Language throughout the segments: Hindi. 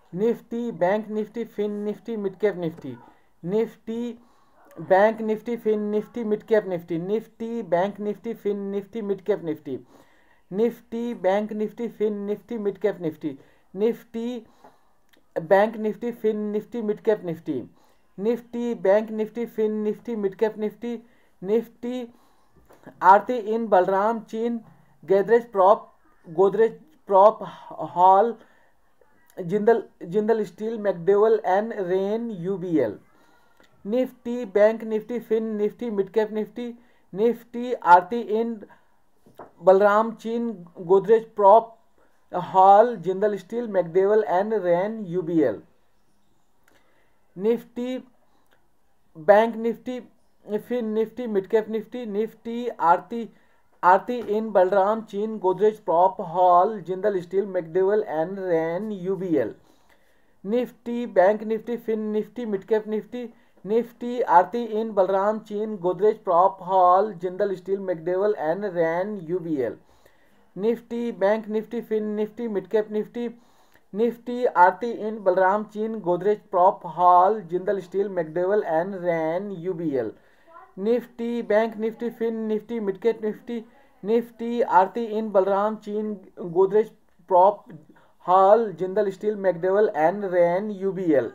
Nifty, bank Nifty, fin Nifty, mid cap Nifty. Nifty, bank Nifty, fin Nifty, mid cap Nifty. Nifty, bank Nifty, fin Nifty, mid cap Nifty. Nifty, bank Nifty, fin Nifty, mid cap Nifty. Nifty, bank Nifty, fin Nifty, mid cap Nifty. Nifty, bank Nifty, fin Nifty, mid cap Nifty. Nifty, Aarti इन बलराम चीन, Godrej prop HAL, Jindal Jindal steel, McDowell and rain, UBL. Nifty, bank Nifty, fin Nifty, mid cap Nifty. Nifty, Aarti Ind, Balram चीन, Godrej prop HAL, Jindal steel, McDowell and rain, UBL. Nifty, bank Nifty, fin Nifty, mid cap Nifty. Nifty, Aarti इन बलराम चीन, Godrej prop HAL, Jindal steel, McDowell and rain, UBL. Nifty, bank Nifty, fin Nifty, mid cap Nifty. Nifty, Aarti इन बलराम चीन, Godrej prop HAL, Jindal steel, McDowell and रैन, UBL. Nifty, bank Nifty, fin Nifty, mid cap Nifty. Nifty, Aarti इन बलराम चीन, Godrej prop HAL, Jindal steel, McDowell and रैन, UBL. Nifty, bank Nifty, fin Nifty, mid cap Nifty. Nifty, Aarti इन बलराम चीन, Godrej prop HAL, Jindal steel, McDowell and रैन, यूबीएल।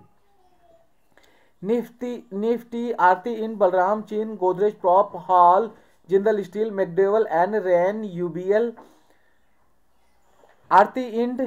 निफ्टी, आरती इन बलराम चीन, Godrej prop HAL, Jindal steel, McDowell and रैन, UBL. Aarti end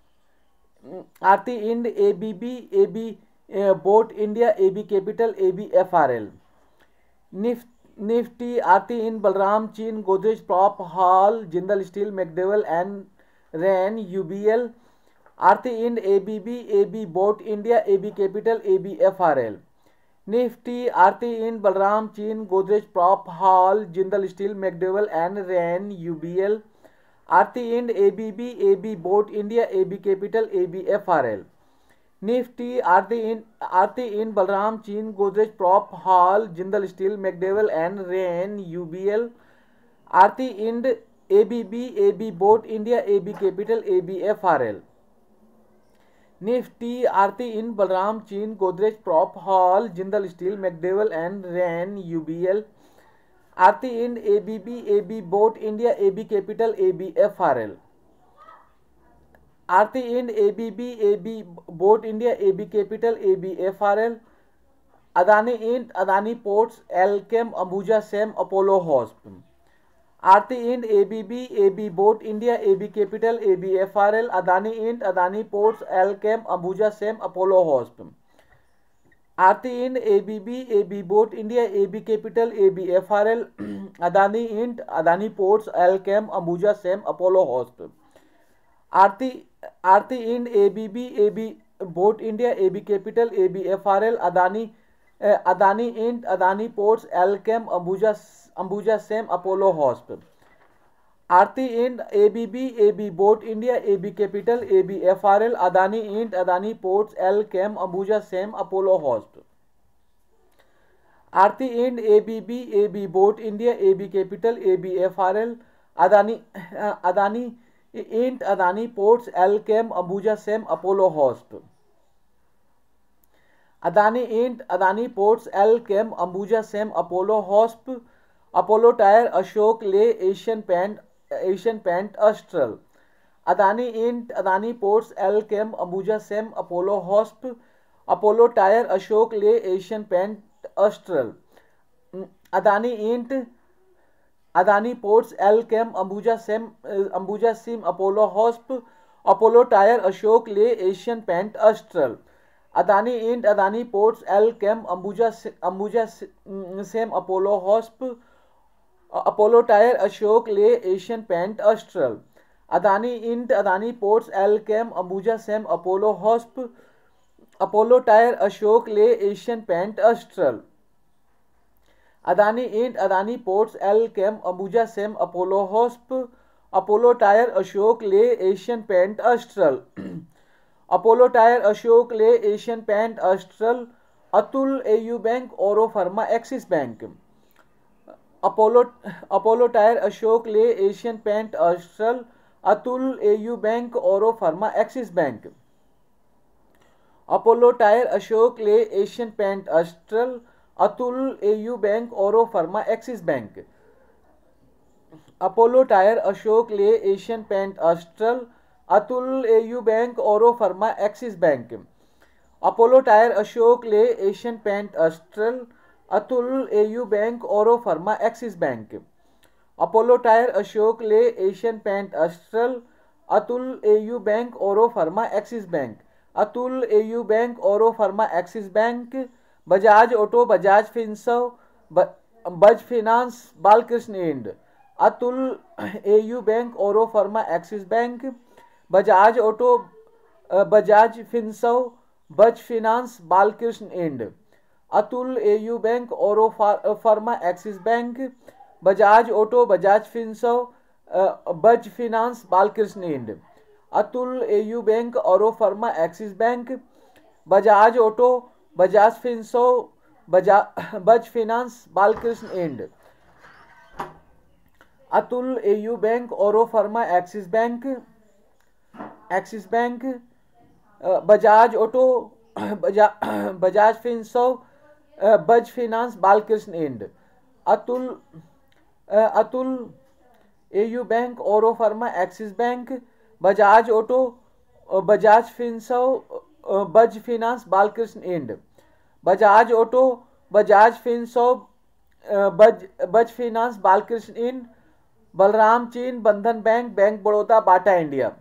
ABB, Abbott India, AB capital, AB FRL. Nifty, Aarti इन बलराम चीन, Godrej prop HAL, Jindal steel, McDowell and रैन, UBL. Aarti end ABB, Abbott India, AB capital, AB FRL. Nifty, Aarti Ind Balram चीन, Godrej prop HAL, Jindal steel, McDowell and रैन, UBL. Aarti end ABB, Abbott India, AB capital, AB FRL. Nifty, Aarti Ind Balram चीन, Godrej prop HAL, Jindal steel, McDowell and रैन, UBL. Aarti end ABB, Abbott India, AB capital, AB FRL. Nifty, Aarti इन बलराम चीन, Godrej prop HAL, Jindal steel, McDowell and रैन, UBL. Aarti end ABB, Abbott India, AB capital, AB FRL. Aarti end ABB, Abbott India, AB capital, AB FRL. Adani end, Adani ports, Alkem, Ambuja same, Apollo hosp. Aarti end ABB, Abbott India, AB capital, AB FRL. Adani end, Adani ports, Alkem, Ambuja same, Apollo hosp. Aarti end ABB, Abbott India, AB capital, AB FRL. Adani end, Adani ports, Alkem, Ambuja same, Apollo hosp. आरती Aarti end ABB, Abbott India, AB capital, AB FRL. Adani end, Adani ports, Alkem, Ambuja same, Apollo hosp. Aarti end ABB, Abbott India, AB capital, AB FRL. Adani end, Adani ports, Alkem, Ambuja same, Apollo hosp. Aarti end ABB, Abbott India, AB capital, AB FRL. Adani end, Adani ports, Alkem, Ambuja same, Apollo hosp. Adani end, Adani ports, Alkem, Ambuja same, Apollo hosp. Apollo tyre, Ashok ले, Asian paint, Astral. Adani end, Adani ports, Alkem, Ambuja same, Apollo hosp. Apollo tyre, Ashok ले, Asian paint, Astral. Adani end, Adani ports, Alkem, Ambuja cem, Apollo hosp. Apollo tyre, Ashok ले, Asian paint, Astral. Adani end, Adani ports, Alkem, Ambuja same, Apollo hosp. Apollo tyre, Ashok ले, Asian paint, Astral. Adani end, Adani ports, Alkem, Ambuja same, Apollo hosp. Apollo tyre, Ashok ले, Asian paint, Astral. Adani end, Adani ports, Alkem, Ambuja same, Apollo hosp. Apollo tyre, Ashok ले, Asian paint, Astral. Apollo tyre, Ashok ले, Asian paint, astral. Atul, AU bank, ओरो pharma, Axis bank. Apollo tyre, Ashok ले, Asian paint, astral. Atul, AU bank, ओरो pharma, Axis bank. Apollo tyre, Ashok ले, Asian paint, astral, Atul, AU bank, ओरो pharma, Axis bank. Apollo tyre, Ashok ले, Asian paint, astral, Atul, AU bank, ओरो pharma, Axis bank. Apollo tyre, Ashok ले, Asian paint, astral, Atul, AU bank, ओरो pharma, Axis bank. Apollo tyre, Ashok ले, Asian paint, astral, Atul, AU bank, ओरो pharma, Axis bank. Atul, AU bank, ओरो pharma, Axis bank. Bajaj auto, Bajaj Finserv, Baj finance, Balkrishna end. Atul, AU bank, ओरो pharma, Axis bank. Bajaj auto, Bajaj Finserv, Baj finance, Balkrishna end. Atul, AU bank, ओरो pharma, Axis bank. Bajaj auto, Bajaj Finserv, Baj finance, Balkrishna end. Atul, AU bank, ओरो pharma, Axis bank. Bajaj auto, Bajaj Finserv, Baj finance, Balkrishna end. Atul, AU bank, ओरो pharma, Axis bank. Axis bank. Bajaj auto, Bajaj Finserv, Baj finance, Balkrishna end. Atul, AU bank, ओरो pharma, Axis bank. Bajaj auto, Bajaj Finserv, Baj finance, Balkrishna ind. Bajaj auto, Bajaj Finserv, Baj finance, Balkrishna ind. Balram चीन, Bandhan bank, bank Baroda, Bata India.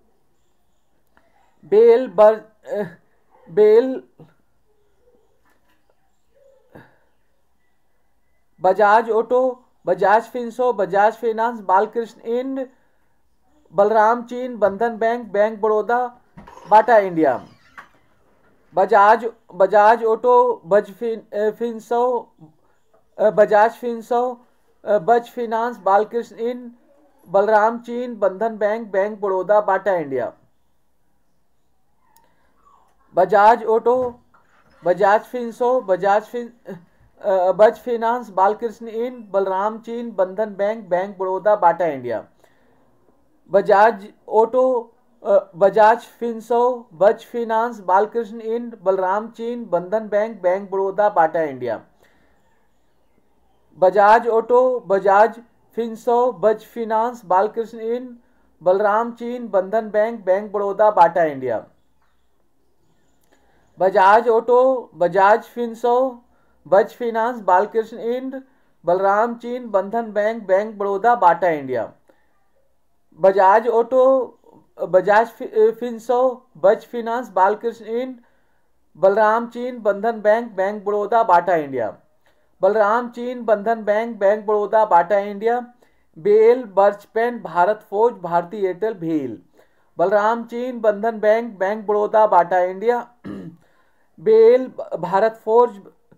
Bajaj auto, Bajaj Finserv, Bajaj finance, Balkrishna ind. Balram चीन, Bandhan bank, bank Baroda, Bata India. Bajaj auto, Baj Finserv, Bajaj Finserv, Baj finance, Balkrishna ind. Balram चीन, Bandhan bank, bank Baroda, Bata India. Bajaj auto, Bajaj Finserv, Baj finance, Balkrishna ind. Balram चीन, Bandhan bank, bank Baroda, Bata India. Bajaj auto, Bajaj Finserv, Baj finance, Balkrishna ind. Balram चीन, Bandhan bank, bank Baroda, Bata India. Bajaj auto, Bajaj Finserv, Baj finance, Balkrishna ind. Balram चीन, Bandhan bank, bank Baroda, Bata India. Bajaj auto, Bajaj Finserv, Baj finance, Balkrishna ind. Balram चीन, Bandhan bank, bank Baroda, Bata India. Bajaj auto, Bajaj Finserv, Baj finance, Balkrishna ind. Balram चीन, Bandhan bank, bank Baroda, Bata India. Balram चीन, Bandhan bank, bank Baroda, Bata India. BEL, बर्चपेन, भारत फोर्ज, भारती एयरटेल, भेल। बलराम चीन, Bandhan bank, bank Baroda, Bata India. BEL, Bharat forge,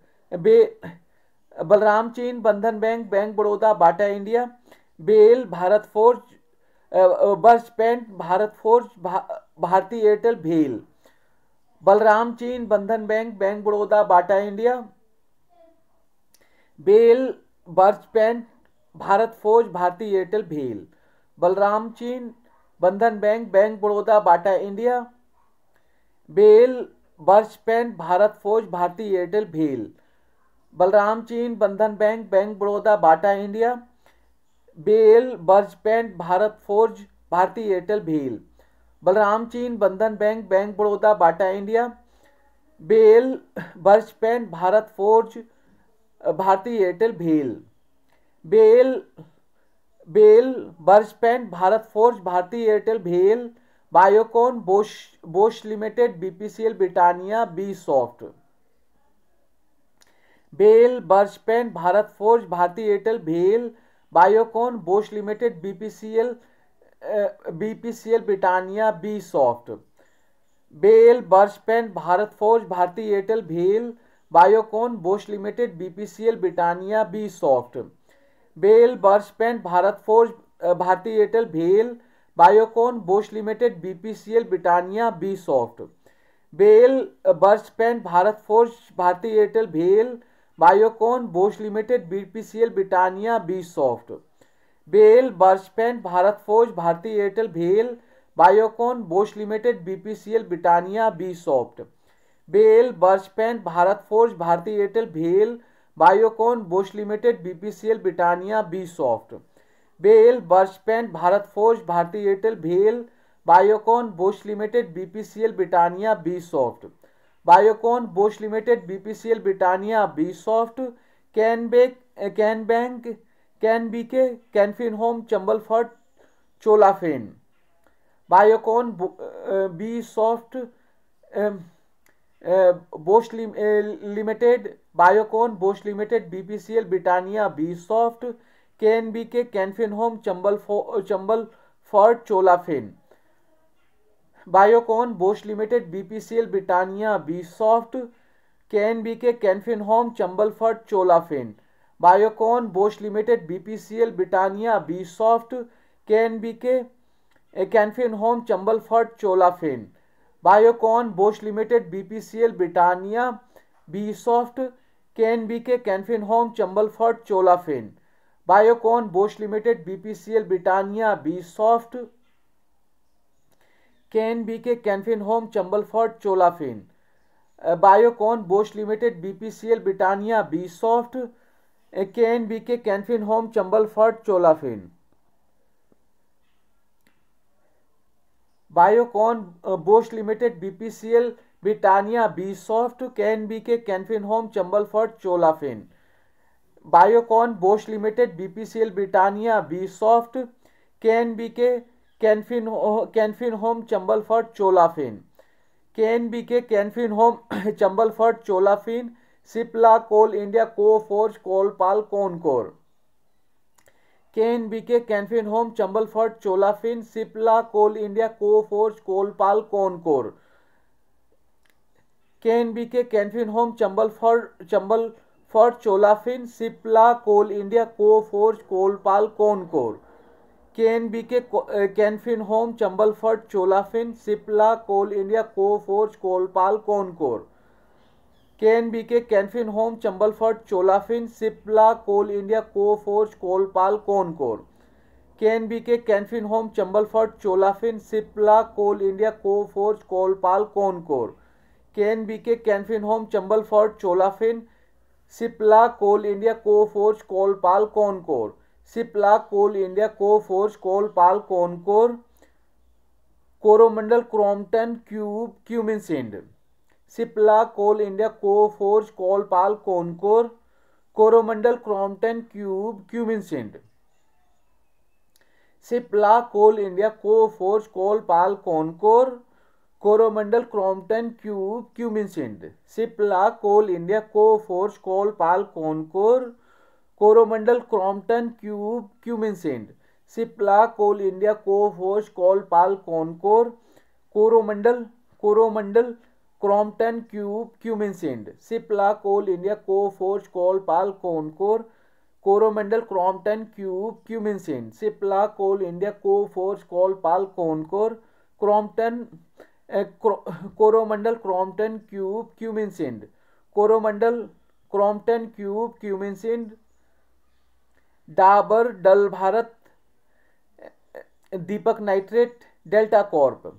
Balram चीन, Bandhan bank, bank Baroda, Bata India. BEL, Bharat forge, बर्चपेन, भारत फोर्ज, भारती एयरटेल, भेल। बलराम चीन, Bandhan bank, bank Baroda, Bata India. BEL, बर्चपेन, भारत फोर्ज, भारती एयरटेल, भेल। बलराम चीन, Bandhan bank, bank Baroda, Bata India. BEL, बर्चपेन, भारत फोर्ज, भारती एयरटेल, भेल। बलराम चीन, Bandhan bank, bank Baroda, Bata India. BEL, बर्चपेन, भारत फोर्ज, भारती एयरटेल, भेल। बलराम चीन, Bandhan bank, bank Baroda, Bata India. BEL, बर्चपेन, भारत फोर्ज, भारती एयरटेल, भेल। बेल, बर्चपेन, भारत फोर्ज, भारती एयरटेल, भेल। Biocon, Bosch limited, BPCL, Britannia, B soft. BEL, बर्चपेन, भारत फोर्ज, भारती एयरटेल, भेल। Biocon, Bosch limited, BPCL, Britannia, B soft. BEL, बर्चपेन, भारत फोर्ज, भारती एयरटेल, भेल। Biocon, Bosch limited, BPCL, Britannia, B soft. BEL, बर्चपेन, भारत फोर्ज, भारती एयरटेल, भेल। Biocon, Bosch limited, BPCL, Britannia, B soft. BEL, बर्चपेन, भारत फोर्ज, भारती एयरटेल, भेल। Biocon, Bosch limited, BPCL, Britannia, B soft. BEL, बर्चपेन, भारत फोर्ज, भारती एयरटेल, भेल। Biocon, Bosch limited, BPCL, Britannia, B soft. BEL, बर्चपेंट, भारत फोर्ज, भारती एयरटेल, भेल, Biocon, Bosch limited, BPCL, Britannia, B soft. BEL, बर्चपेंट, भारत फोर्ज, भारती एयरटेल, भेल, Biocon, Bosch limited, BPCL, Britannia, B soft. Biocon, Bosch limited, BPCL, Britannia, B soft. Can bank, can BK, Canfin home, Chambal fert, Cholafin. Biocon, B soft, Bosch limited, Biocon, Bosch limited, BPCL, Britannia, B soft. KNBK, Canfin home, Chambal fert, Cholafin. Biocon, Bosch limited, BPCL, Britannia, B soft. KNBK, Canfin home, Chambal fert, Cholafin. Biocon, Bosch limited, BPCL, Britannia, B soft. KNBK, Canfin home, Chambal fert, Cholafin. Biocon, Bosch limited, BPCL, Britannia, B soft. KNBK, Canfin home, Chambal fert, Cholafin. Biocon, Bosch limited, BPCL, Britannia, B soft. KNBK, Canfin home, Chambal fert, Cholafin. Biocon, Bosch limited, BPCL, Britannia, B soft. KNBK, Canfin home, Chambal fert, Cholafin. Biocon, Bosch limited, BPCL, Britannia, B soft. KNBK, Canfin home, Chambal fert, Cholafin. Biocon, Bosch limited, BPCL, Britannia, B soft. KNBK, Canfin home, Chambal fert, Cholafin. KNBK, Canfin home, Chambal fert, चोलाफिन। Cipla, coal India, Coforge, Colpal, Concor. KNBK, Canfin home, Chambal fert, चोलाफिन। Cipla, coal India, Coforge, Colpal, Concor. KNBK, Canfin home, Chambal fert, चोलाफिन। Cipla, coal India, Coforge, Colpal, Concor. KNBK, Canfin home, Chambal fert, चोलाफिन। Cipla, coal India, Coforge, Colpal, Concor. KNBK, Canfin home, Chambal fert, चोलाफिन। Cipla, coal India, Coforge, Colpal, Concor. KNBK, Canfin home, Chambal fert, चोलाफिन। Cipla, coal India, Coforge, Colpal, Concor. KNBK, Canfin home, Chambal fert, चोलाफिन। Cipla, coal India, Coforge, Colpal, Concor. Cipla, coal India, Coforge, Colpal, Concor. Coromandel, Crompton, Cummins ind. Cipla, coal India, Coforge, Colpal, Concor. Coromandel, Crompton, Cummins ind. Cipla, coal India, Coforge, Colpal, Concor. Coromandel, Crompton, Cummins ind. Cipla, coal India, Coforge, Colpal, Concor. Coromandel, Crompton, Cummins ind. Cipla, coal India, Coforge, Colpal, Concor. Coromandel, Crompton, Cummins ind. Cipla, coal India, Coforge, Colpal, Concor. Coromandel, Crompton, Cummins ind. Cipla, coal India, Coforge, Colpal, Concor. Coromandel, Crompton, Cummins ind. Coromandel, Crompton, Cummins ind. Dabur, Dal Bharat, Deepak nitrate, Delta corp.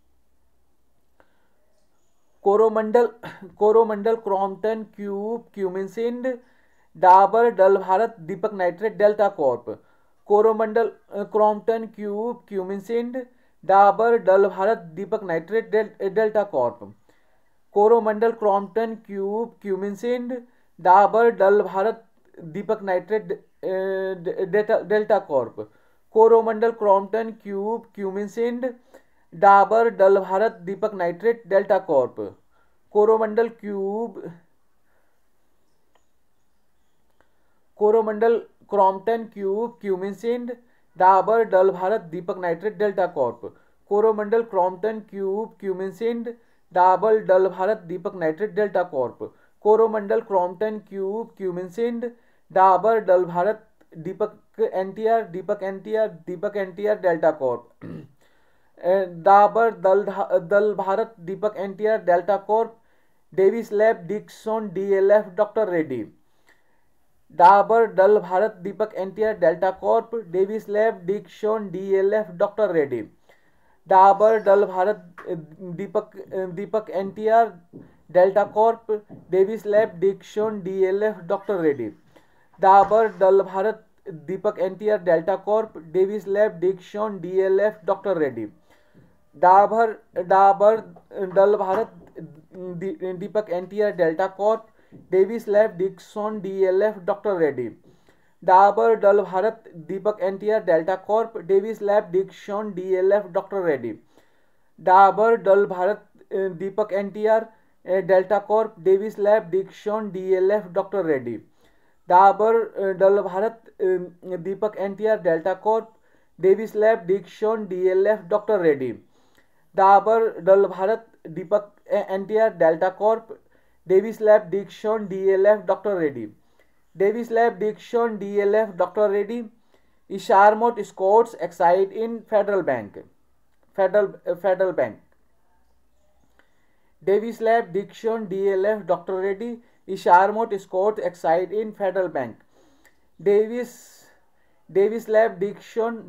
Coromandel, Crompton, Cummins ind. Dabur, Dal Bharat, Deepak nitrate, Delta corp. Coromandel, Crompton, Cummins ind. Dabur, Dal Bharat, Deepak nitrate, Delta corp. Coromandel, Crompton, Cummins ind. Dabur, Dal Bharat, Deepak nitrate, Delta corp. Coromandel, Crompton, Cummins ind. Dabur, Dal Bharat, Deepak nitrate, Delta corp. Coromandel, Crompton, Cummins ind. Dabur, Dal Bharat, Deepak nitrate, Delta corp. Coromandel, Crompton, Cummins ind. Dabur, Dal Bharat, Deepak nitrate, Delta corp. Coromandel, Crompton, Cummins ind. Dabur, Dal Bharat, Deepak NTR, Delta corp. Dabur, Dal Bharat, Deepak NTR, Delta corp. Divis lab, Dixon, DLF, doctor Reddy. Dabur, Dal Bharat, Deepak NTR, Delta corp. Divis lab, Dixon, DLF, doctor Reddy. Dabur Dal Bharat Deepak NTR Delta corp Divis lab Dixon DLF doctor Reddy. Dabur Dal Bharat Deepak NTR Delta corp Divis lab Dixon DLF doctor Reddy. Dabur Dabur Dal Bharat Deepak NTR Delta corp Divis lab Dixon DLF doctor Reddy. Dabur Dal Bharat Deepak NTR Delta corp Divis lab Dixon DLF doctor Reddy. Dabur Dal Bharat Deepak NTR Delta corp Divis lab Dixon DLF doctor Reddy. Dabur Dal Bharat Deepak NTR Delta corp Divis lab Dixon DLF doctor Reddy. Dabur Dal Bharat Deepak NTR Delta corp Divis lab Dixon DLF doctor Reddy. Divis lab Dixon DLF doctor Reddy. Eichermot Escorts Exide ind federal bank Divis lab Dixon DLF doctor Reddy. Eichermot Escorts Exide ind federal bank Divis lab Dixon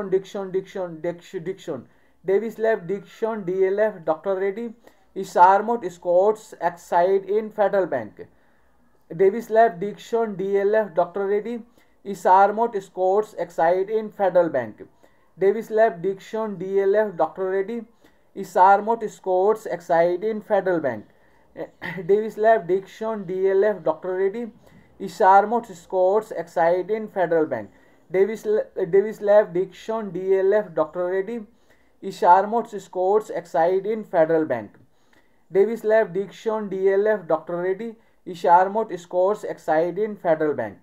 Divis lab Dixon DLF doctor Reddy. Eichermot Escorts Exide ind federal bank Divis lab Dixon DLF doctor Reddy. Eichermot Escorts Exide ind federal bank Divis lab Dixon DLF doctor Reddy. Eichermot Escorts Exide ind federal bank Divis lab Dixon DLF doctor Reddy. Eichermot Escorts Exide ind federal bank Divis lab Dixon DLF doctor Reddy. Eichermot Escorts Exide ind federal bank Divis lab Dixon DLF doctor Reddy. Eichermot Escorts Exide ind federal bank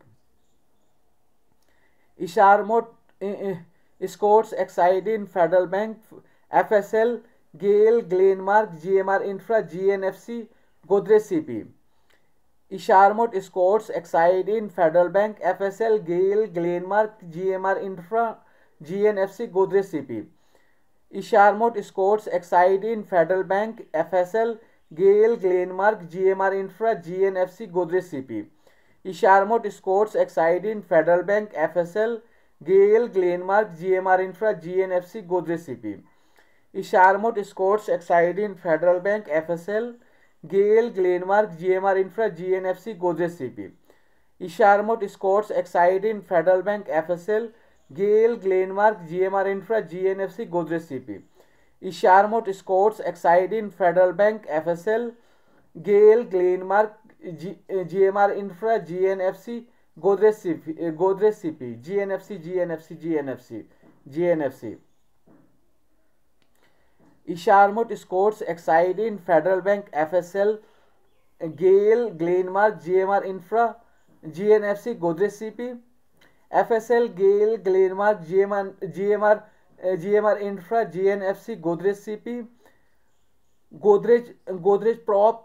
Eichermot Escorts Exide ind federal bank FSL Gayle Glenmark GMR infra GNFC Godrej CP. Eichermot Escorts Exide ind federal bank FSL Gayle Glenmark GMR infra GNFC Godrej CP. Eichermot Escorts Exide ind federal bank FSL Gayle Glenmark GMR infra GNFC Godrej CP. Eichermot Escorts Exide ind federal bank FSL Gayle Glenmark GMR infra GNFC Godrej CP. Eichermot Escorts Exide ind federal bank FSL Gayle Glenmark GMR infra GNFC Godrej CP. Eichermot Escorts Exide ind federal bank FSL Gayle Glenmark GMR infra GNFC Godrej CP. Eichermot Escorts Exide ind federal bank FSL Gayle Glenmark GMR infra GNFC Godrej CP GNFC. Eichermot Escorts Exide ind federal bank FSL Gayle Glenmark GMR infra GNFC Godrej CP. FSL Gayle Glenmark GMR infra GNFC Godrej CP. Godrej prop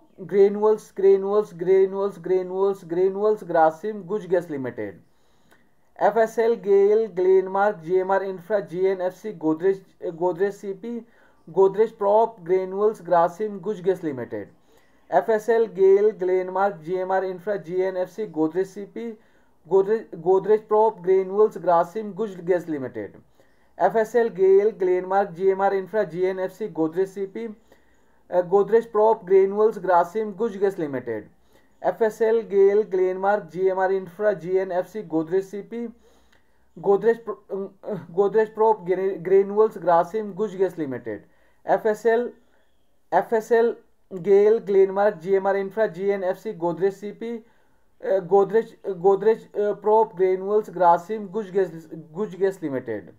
granules Grasim Guj gas limited. FSL Gayle Glenmark GMR infra GNFC Godrej CP. Godrej prop granules Grasim Guj gas limited. FSL Gayle Glenmark GMR infra GNFC Godrej CP. Godrej prop granules Grasim Guj gas limited. FSL Gayle Glenmark GMR infra GNFC Godrej CP. Godrej prop granules Grasim Guj gas limited. FSL Gayle Glenmark GMR infra GNFC Godrej CP. Godrej prop granules Grasim Guj gas limited. FSL Gayle Glenmark GMR infra GNFC Godrej CP. Godrej prop granules Grasim Guj gas limited.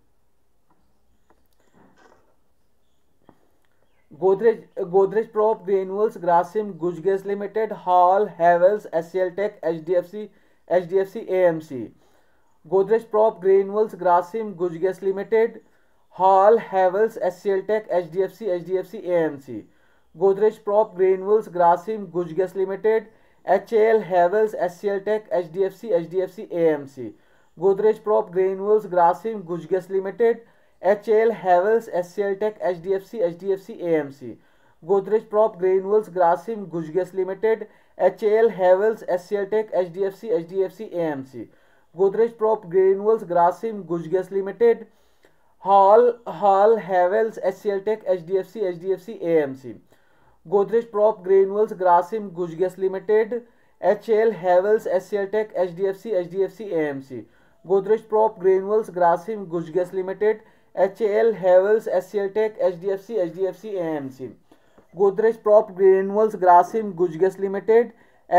Godrej prop granules Grasim Guj gas limited. Hall Havells HCL take HDFC AMC. Godrej prop granules Grasim Guj gas limited. Hall Havells HCL take HDFC AMC. Godrej prop granules Grasim Guj gas Limited. HL Havells HCL take HDFC AMC. Godrej prop granules Grasim Guj gas Limited. HL Havells HCL take HDFC AMC. Godrej prop granules Grasim Guj gas Limited. HL Havells HCL take HDFC AMC. Godrej prop granules Grasim Guj gas limited. Hall Havells, HCL take, HDFC AMC. Godrej Prop Granules, Grasim गुजगेस Limited, HL Havells, HCL take, HDFC AMC. Godrej Prop Granules, Grasim गुजगेस Limited, HL Havells, HCL take, HDFC AMC. Godrej Prop Granules, Grasim गुजगेस Limited,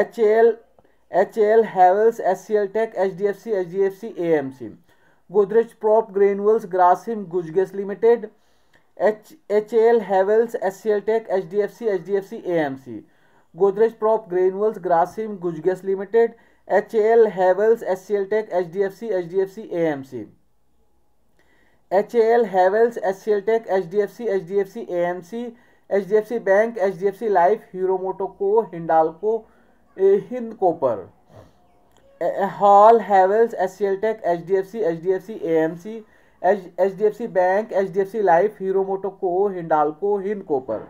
HL Havells, HCL take, HDFC AMC. Godrej Prop Granules, Grasim गुजगेस Limited, HL Havells, HCL take, HDFC AMC. Godrej Prop Granules, Grasim गुजगेस Limited, HL Havells, HCL take, HDFC AMC. HL Havells, HCL take, HDFC AMC. HDFC bank, HDFC life, hero मोटोको, Hindalco, Hind Copper. HAL Havells, HCL take, HDFC AMC, HDFC bank, HDFC life, hero मोटोको, Hindalco, Hind Copper.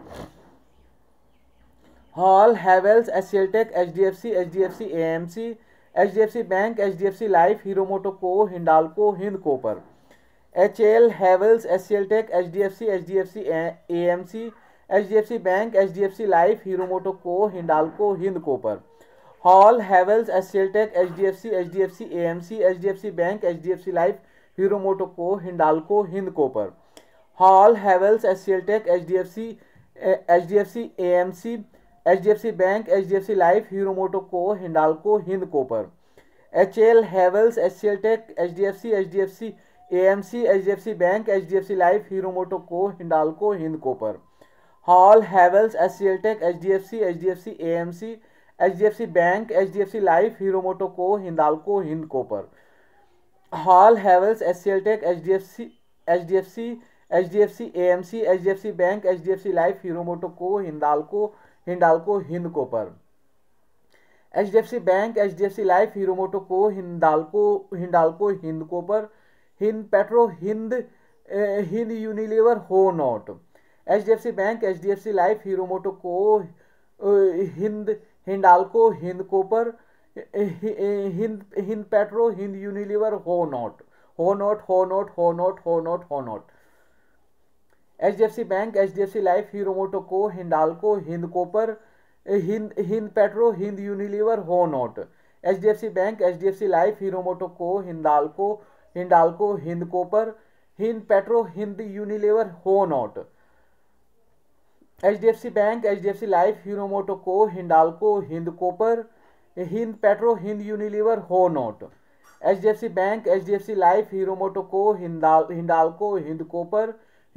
HAL Havells, HCL take, HDFC AMC, HDFC bank, HDFC life, hero मोटोको, Hindalco, Hind Copper. HL Havells, HCL take, HDFC AMC, HDFC bank, HDFC life, hero मोटोको, Hindalco, Hind Copper. HAL Havells, HCL take, HDFC AMC, HDFC bank, HDFC life, hero मोटोको, Hindalco, Hind Copper. HAL Havells, HCL take, HDFC AMC, HDFC bank, HDFC life, hero मोटोको, Hindalco, Hind Copper. HL Havells, HCL take, HDFC AMC, HDFC bank, HDFC life, hero मोटोको, Hindalco, Hind Copper. HAL Havells, HCL take, HDFC AMC, HDFC bank, HDFC life, hero मोटोको, Hindalco, Hind Copper. HAL Havells, HCL take, HDFC AMC, HDFC bank, HDFC life, hero मोटोको, Hindalco, Hind Copper. HDFC bank, HDFC life, hero मोटोको, Hindalco, Hind Copper. Hind petro, Hind Unilever, Honaut. HDFC bank, HDFC life, hero मोटोको, Hindalco, Hind Copper. Hind petro, Hind Unilever, Honaut. HDFC bank, HDFC life, hero मोटोको, Hindalco, Hind Copper. Hind petro, Hind Unilever, Honaut. HDFC bank, HDFC life, hero मोटोको, Hindalco, Hind Copper. Hind petro, Hind Unilever, Honaut. HDFC bank, HDFC life, hero मोटोको, Hindalco, Hind Copper. Hind petro, Hind Unilever, Honaut. HDFC bank, HDFC life, hero मोटोको, Hindalco, Hind Copper.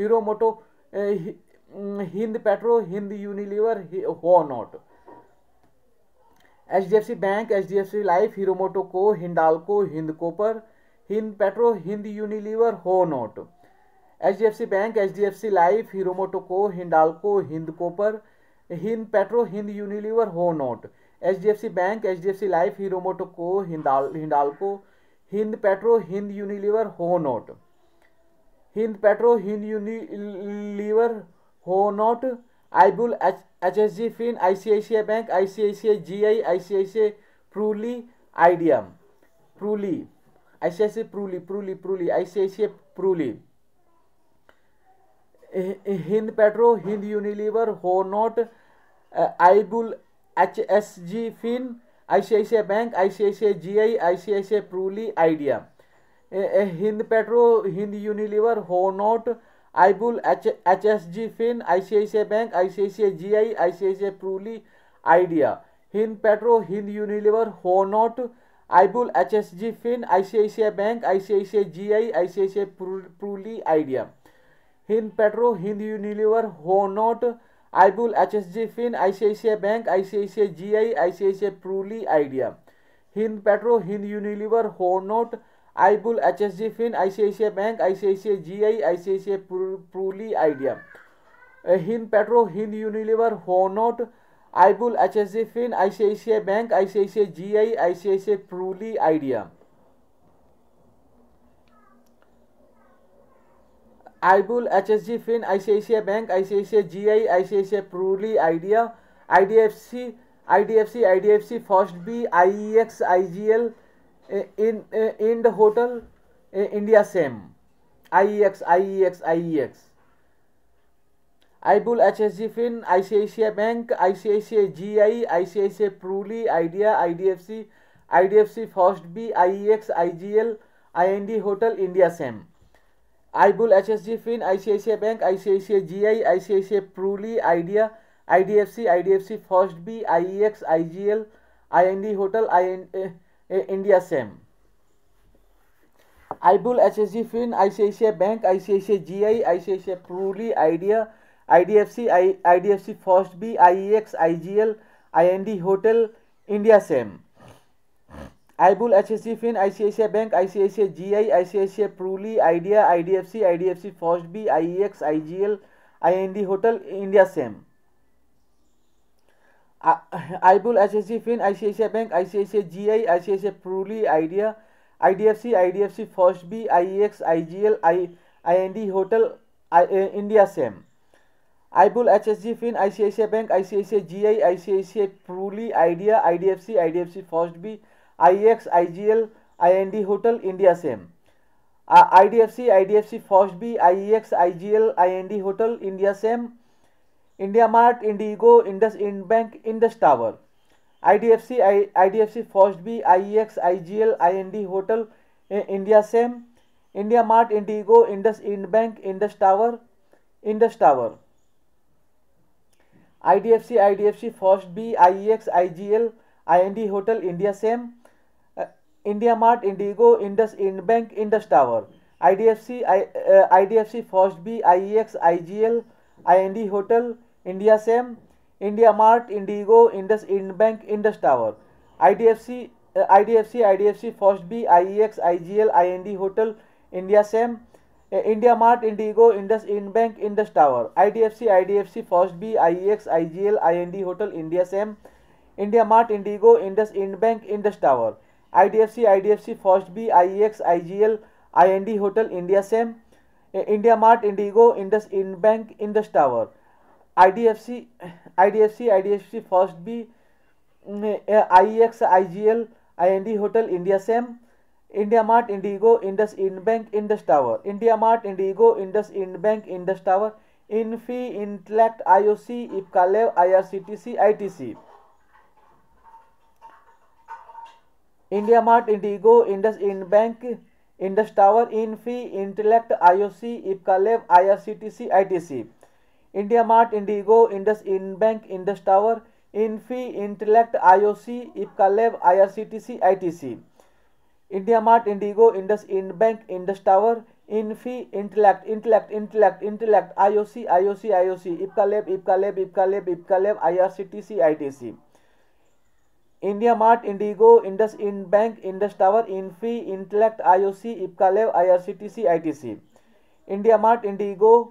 Hind petro, Hind Unilever, Honaut. HDFC bank, HDFC life, hero मोटोको, Hindalco, Hind Copper. Hind petro, Hind Unilever, Honaut. HDFC bank, HDFC life, hero मोटोको, Hindalco, Hind Copper. Hind petro, Hind Unilever, Honaut. HDFC bank, HDFC life, hero मोटोको, Hindalco, Hind petro, Hind Unilever, Honaut. Hind petro, Hind Unilever, Honaut. IBull, HSG fin, ICICI bank, ICICI GI, ICICI Pruli, Idea, ICICI Pruli. Hind petro, Hind Unilever, Honaut. IBull, HSG fin, ICICI bank, ICICI GI, ICICI Pruli, Idea. Hind petro, Hind Unilever, Honaut. IBull, HSG fin, ICICI bank, ICICI GI, ICICI Pruli, Idea. Hind petro, Hind Unilever, Honaut. IBull, HSG fin, ICICI bank, ICICI GI, ICICI Pruli, Idea. Hind petro, Hind Unilever, Honaut. IBull, HSG fin, ICICI bank, ICICI GI, ICICI Pruli, Idea. Hind petro, Hind Unilever, Honaut. IBull, HSG fin, ICICI bank, ICICI GI, ICICI Pruli, Idea. Hind petro, Hind Unilever, Honaut. IBull, HSG fin, ICICI bank, ICICI GI, ICICI Pruli, Idea. IBull, HSG fin, ICICI bank, ICICI GI, ICICI Pruli, Idea. IDFC first B, IEX, IGL, Ind Hotel, India Cem. IEX, iBull, HSG Fin, ICICI Bank, ICICI GI, ICICI Pru, Idea, IDFC First B, IEX, IGL, IND Hotel, India SEM. iBull, HSG Fin, ICICI Bank, ICICI GI, ICICI Pru, Idea, IDFC First B, IEX, IGL, IND Hotel, India SEM. iBull, HSG Fin, ICICI Bank, ICICI GI, ICICI Pru, Idea, IDFC First B, IEX, IGL, IND Hotel, India SEM. iBull, HSG Fin, ICICI Bank, ICICI GI, ICICI Pru, Idea, IDFC First B, IEX, IGL, IND Hotel, India SEM. iBull, HSG Fin, ICICI Bank, ICICI GI, ICICI Pru, Idea, IDFC First B, IEX, IGL, IND Hotel, India SEM. iBull, HSG Fin, ICICI Bank, ICICI GI, ICICI Pru, Idea, IDFC First B, IEX, IGL, IND Hotel, India SEM. IDFC First B, IEX, IGL, IND Hotel, India SEM. India Mart, Indigo, IndusInd Bank, Indus Tower. IDFC First B, IEX, IGL, IND Hotel, India SEM. India Mart, Indigo, IndusInd Bank, Indus Tower. IDFC First B, IEX, IGL, IND Hotel, India SEM. India Mart, Indigo, IndusInd Bank, Indus Tower. IDFC First B, IEX, IGL, IND Hotel, India SEM. India Mart, Indigo, IndusInd Bank, Indus Tower. IDFC First B, IEX, IGL, IND Hotel, India SEM. India Mart, Indigo, IndusInd Bank, Indus Tower. IDFC First B, IEX, IGL, IND Hotel, India SEM. India Mart, Indigo, IndusInd Bank, Indus Tower. IDFC First B, IEX, IGL, IND Hotel, India SEM. India Mart, Indigo, IndusInd Bank, Indus Tower. IDFC First B, IEX, IGL, IND Hotel, India SEM. India Mart, Indigo, IndusInd Bank, Indus Tower. India Mart, Indigo, IndusInd Bank, Indus Tower. Infi, Intellect, IOC, Ipcalev, IRCTC, ITC. India Mart, Indigo, IndusInd Bank, Indus Tower. Infi, Intellect, IOC, Ipcalev, IRCTC, ITC. India Mart, Indigo, IndusInd Bank, Indus Tower. Infi, Intellect, IOC, Ipcalev, IRCTC, ITC. India Mart, Indigo, IndusInd Bank, Indus Tower. Infi, Intellect, IOC, Ipcalev, IRCTC, ITC. India Mart, Indigo, IndusInd Bank, Indus Tower. Infi, Intellect, IOC, Ipcalev, IRCTC, ITC. India Mart, Indigo,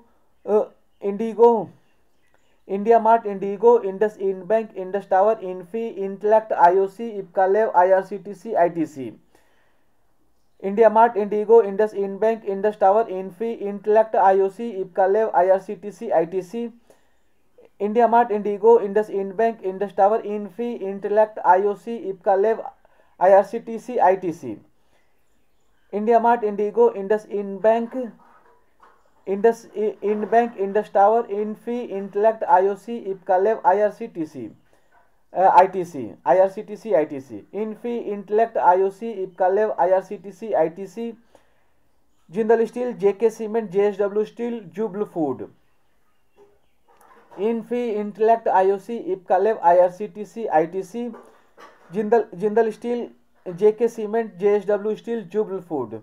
India Mart, Indigo, IndusInd Bank, Indus Tower. Infi, Intellect, IOC, Ipcalev, IRCTC, ITC. India Mart, Indigo, IndusInd Bank, Indus Tower. Infi, Intellect, IOC, Ipcalev, IRCTC, ITC. India Mart, Indigo, IndusInd Bank, Indus Tower. Infi, Intellect, IOC, Ipcalev, IRCTC, ITC. India Mart, Indigo, IndusInd Bank, Indus Tower. Infi, Intellect, IOC, Ipcalev, IRCTC, ITC. Infi, Intellect, IOC, Ipcalev, IRCTC, ITC. Jindal Steel, JK Cement, JSW Steel, Jubilee Food. Infi, Intellect, IOC, Ipcalev, IRCTC, ITC. Jindal Steel, JK Cement, JSW Steel, Jubilee Food.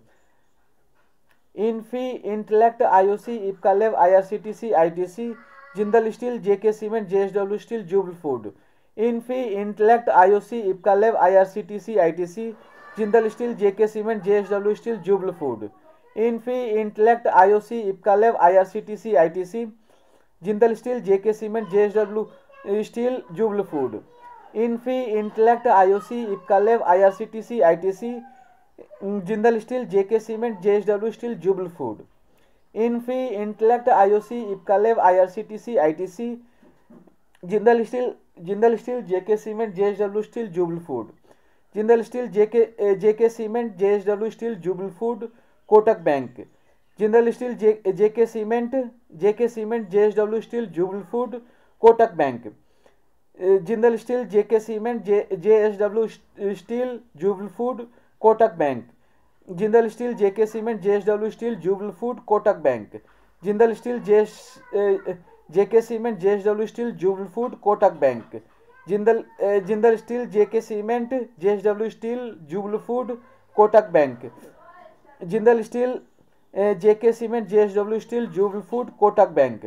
Infi, Intellect, IOC, Ipcalev, IRCTC, ITC. Jindal Steel, JK Cement, JSW Steel, Jubilee Food. Infi, Intellect, IOC, Ipcalev, IRCTC, ITC. Jindal Steel, JK Cement, JSW Steel, Jubilee Food. Infi, Intellect, IOC, Ipcalev, IRCTC, ITC. Jindal Steel, JK Cement, JSW Steel, Jubilee Food. Infi, Intellect, IOC, Ipcalev, IRCTC, ITC. Jindal Steel, JK Cement, JSW Steel, Jubilee Food. Infi, Intellect, IOC, Ipcalev, IRCTC, ITC. Jindal Steel, JK Cement, JSW Steel, Jubilee Food. Jindal Steel, JK Cement, JSW Steel, Jubilee Food. Kotak Bank. Jindal steel, JK Cement, JSW steel, Jubbal food, Kotak Bank. Jindal steel, JK Cement, JSW steel, Jubbal food, Kotak Bank. Jindal steel, JK Cement, JSW steel, Jubbal food, Kotak Bank. Jindal steel, JK Cement, JSW steel, Jubbal food, Kotak Bank. Jindal steel, JK Cement, JSW steel, Jubbal food, Kotak Bank. Jindal steel, JK Cement, JSW steel, Jubbal food, Kotak Bank.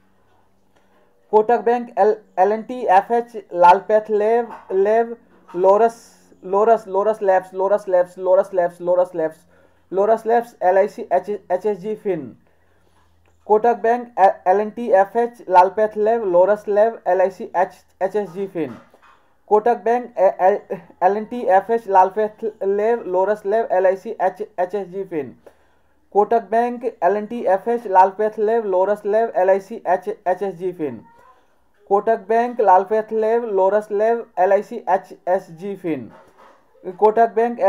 Kotak bank, L&T, FH, Lalpath lab, Laurus labs, LIC, HSG Fin. Kotak bank, L&T, FH, Lalpath Lab, LIC, HSG Fin. Kotak bank, L&T, FH, Lalpath Lab, LIC, HSG Fin. Kotak bank, L&T, FH, Lalpath Lab, LIC, HSG Fin. Kotak Bank, Lalpath Lab, LIC, HSG Fin. Kotak Bank,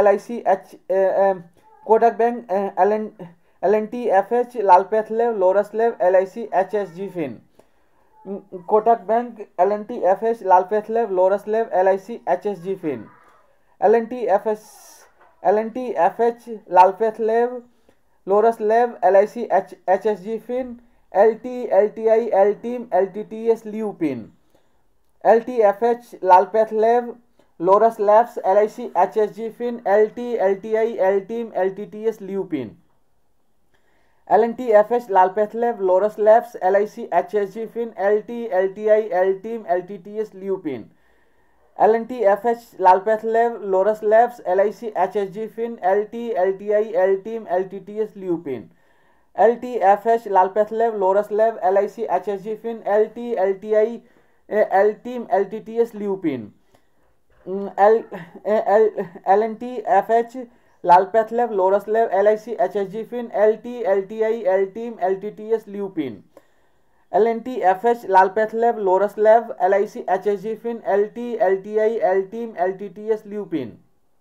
Kotak bank, L&T, FH, Lalpath Lab, LIC, HSG Fin. Kotak bank, L&T, FH, Lalpath Lab, LIC, HSG Fin. L&T, FH, Lalpath Lab, LIC, HSG fin. LTI, LTIM, LTTS Lupin. LTFH, Lal Path lab, Laurus labs, LIC, HSG fin. LTI, LTIM, LTTS Lupin. LTFH, Lal Path lab, Laurus labs, LIC, HSG fin. LTI, LTIM, LTTS Lupin. LTFH, Lal Path lab, Laurus labs, LIC, HSG fin. LTI, LTIM, LTTS Lupin. LTFH, Lal Path lab, Laurus lab, LIC, HSG fin. LTI, LTIM, LTTS Lupin. LTFH, Lal Path lab, Laurus lab, LIC, HSG fin. LTI, LTIM, LTTS Lupin. LTFH, Lal Path lab, Laurus lab, LIC, HSG fin. LTI, LTIM, LTTS Lupin.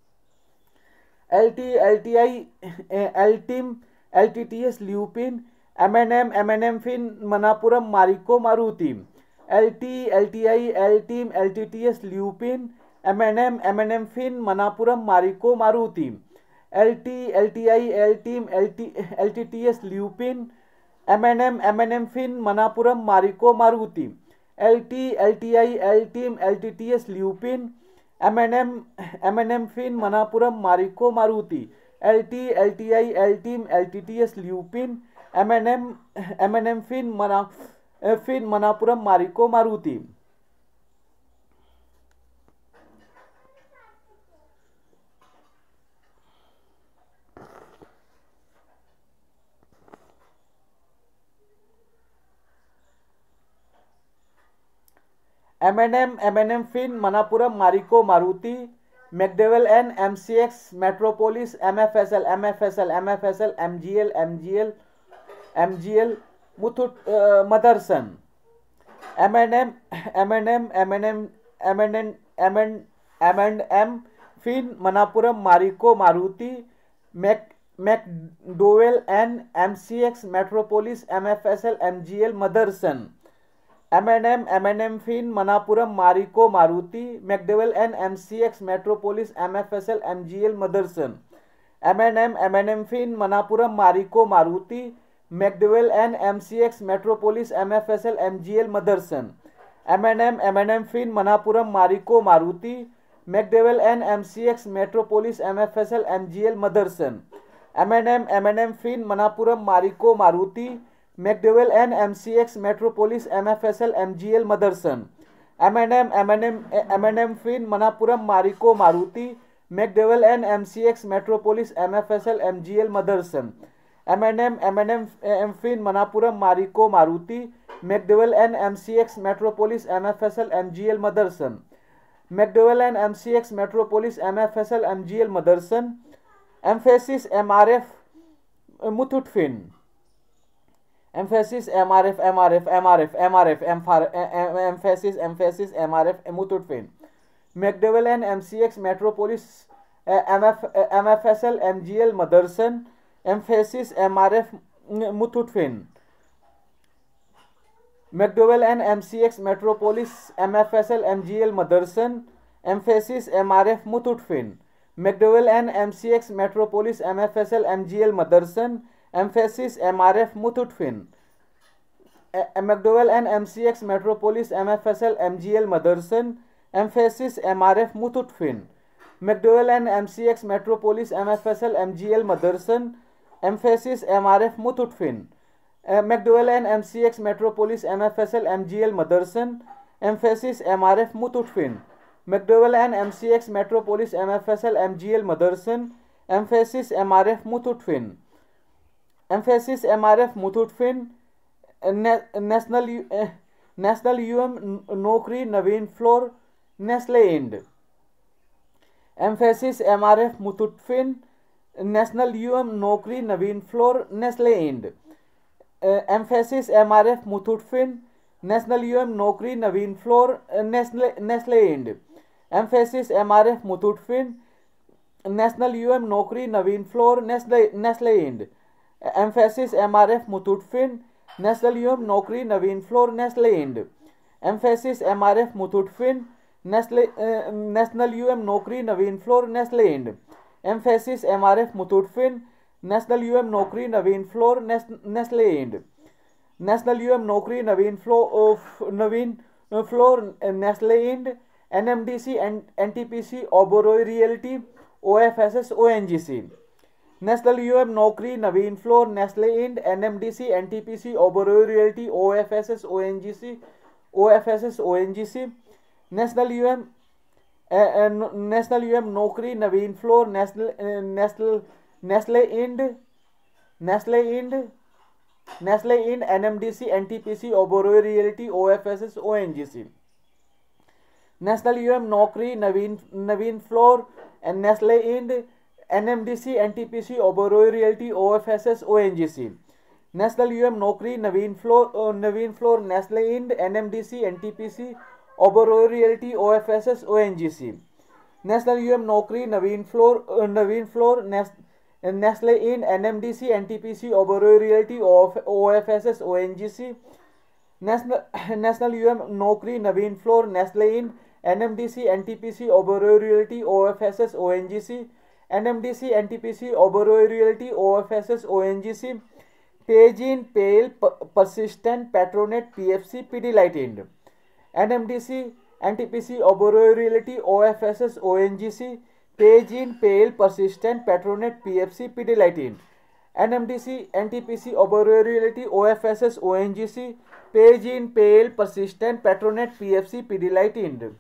LTI, LTIM, LTTS Lupin. M&M fin, Manappuram, Marico, Maruti. LTI, LTIM, LTTS Lupin. M&M fin, Manappuram, Marico, Maruti. LTI, LTIM, LTTS Lupin. M&M fin, Manappuram, Marico, Maruti. LTI, LTIM, LTTS Lupin. M&M fin, Manappuram, Marico, Maruti. LTI, LTIM, LTTS Lupin. M&M fin, Manappuram, Marico, Maruti. M&M fin, Manappuram, Marico, Maruti. McDowell N MCX, metropolis, MFSL, MGL, Muthoot Motherson. M&M fin, Manappuram, Marico, Maruti. McDowell N MCX, metropolis, MFSL, MGL, Motherson. M&M fin, Manappuram, Marico, Maruti. McDowell N MCX, metropolis, MFSL, MGL, Motherson. M&M fin, Manappuram, Marico, Maruti. McDowell N MCX, metropolis, MFSL, MGL, Motherson. M&M fin, Manappuram, Marico, Maruti. McDowell N MCX, metropolis, MFSL, MGL, Motherson. M&M fin, Manappuram, Marico, Maruti. McDowell N MCX, metropolis, MFSL, MGL, Motherson. M&M fin, Manappuram, Marico, Maruti. McDowell N MCX, metropolis, MFSL, MGL, Motherson. M&M fin, Manappuram, Marico, Maruti. McDowell N MCX, metropolis, MFSL, MGL, Motherson. McDowell N MCX, metropolis, MFSL, MGL, Motherson. Mphasis, MRF, Muthoot Fin. Mphasis, MRF, Mphasis, MRF, Muthoot Fin. McDowell N MCX, metropolis, MFSL, MGL, Motherson. Mphasis, MRF, Muthoot Fin, McDowell and MCX Metropolis MFSL MGL Motherson, Emphasis MRF Muthoot Fin, McDowell and MCX Metropolis MFSL MGL Motherson, Emphasis MRF Muthoot Fin, McDowell and MCX Metropolis MFSL MGL Motherson, Emphasis MRF Muthoot Fin, McDowell and MCX Metropolis MFSL MGL Motherson, Emphasis MRF Muthoot Fin, McDowell and MCX Metropolis MFSL MGL Motherson, Emphasis MRF Muthoot Fin, McDowell and MCX Metropolis MFSL MGL Motherson, Emphasis MRF Muthoot Fin, Emphasis MRF Muthoot Fin, National Naukri Naveen Floor, Nestle Ind, Emphasis MRF Muthoot Fin, National Naukri Naveen Floor, Nestle Ind, Emphasis MRF Muthoot Fin, National Naukri Naveen Floor, Nestle Ind, Emphasis MRF Muthoot Fin, National Naukri Naveen Floor, Nestle Ind, Emphasis MRF Muthoot Fin, National Naukri Naveen Floor, Nestle Ind, Emphasis MRF Muthoot Fin, National Naukri Naveen Floor, Nestle Ind, Emphasis MRF Muthoot Fin, National Naukri Naveen Floor, Nestle Ind, National Naukri Naveen Floor, Nestle Ind, NMDC and NTPC Oberoi Realty, OFSS ONGC, National Naukri Naveen Floor, Nestle Ind, NMDC NTPC Oberoi Realty, OFSS ONGC, National Naukri Naveen Floor, Nestle Ind, NMDC NTPC Oberoi Realty, OFSS ONGC, National Naukri Naveen Floor and Nestle Ind, NMDC NTPC Oberoi Realty, OFSS ONGC, National Naukri Naveen Floor, Nestle Ind, NMDC NTPC Oberoi Realty, OFSS ONGC, National Naukri Naveen Floor, Nestle Ind, NMDC NTPC Oberoi Realty, OFSS ONGC, National Naukri Naveen Floor, Nestle Ind, NMDC NTPC Oberoi Realty, OFSS ONGC, NMDC NTPC Oberoi Realty, OFSS ONGC, Page in Pale Persistent Patronate PFC Pidilite Ind, NMDC NTPC Oberoi Realty, OFSS ONGC, Page in Pale Persistent Patronate PFC Pidilite Ind, NMDC NTPC Oberoi Realty, OFSS ONGC, Page in Pale Persistent Patronate PFC Pidilite Ind,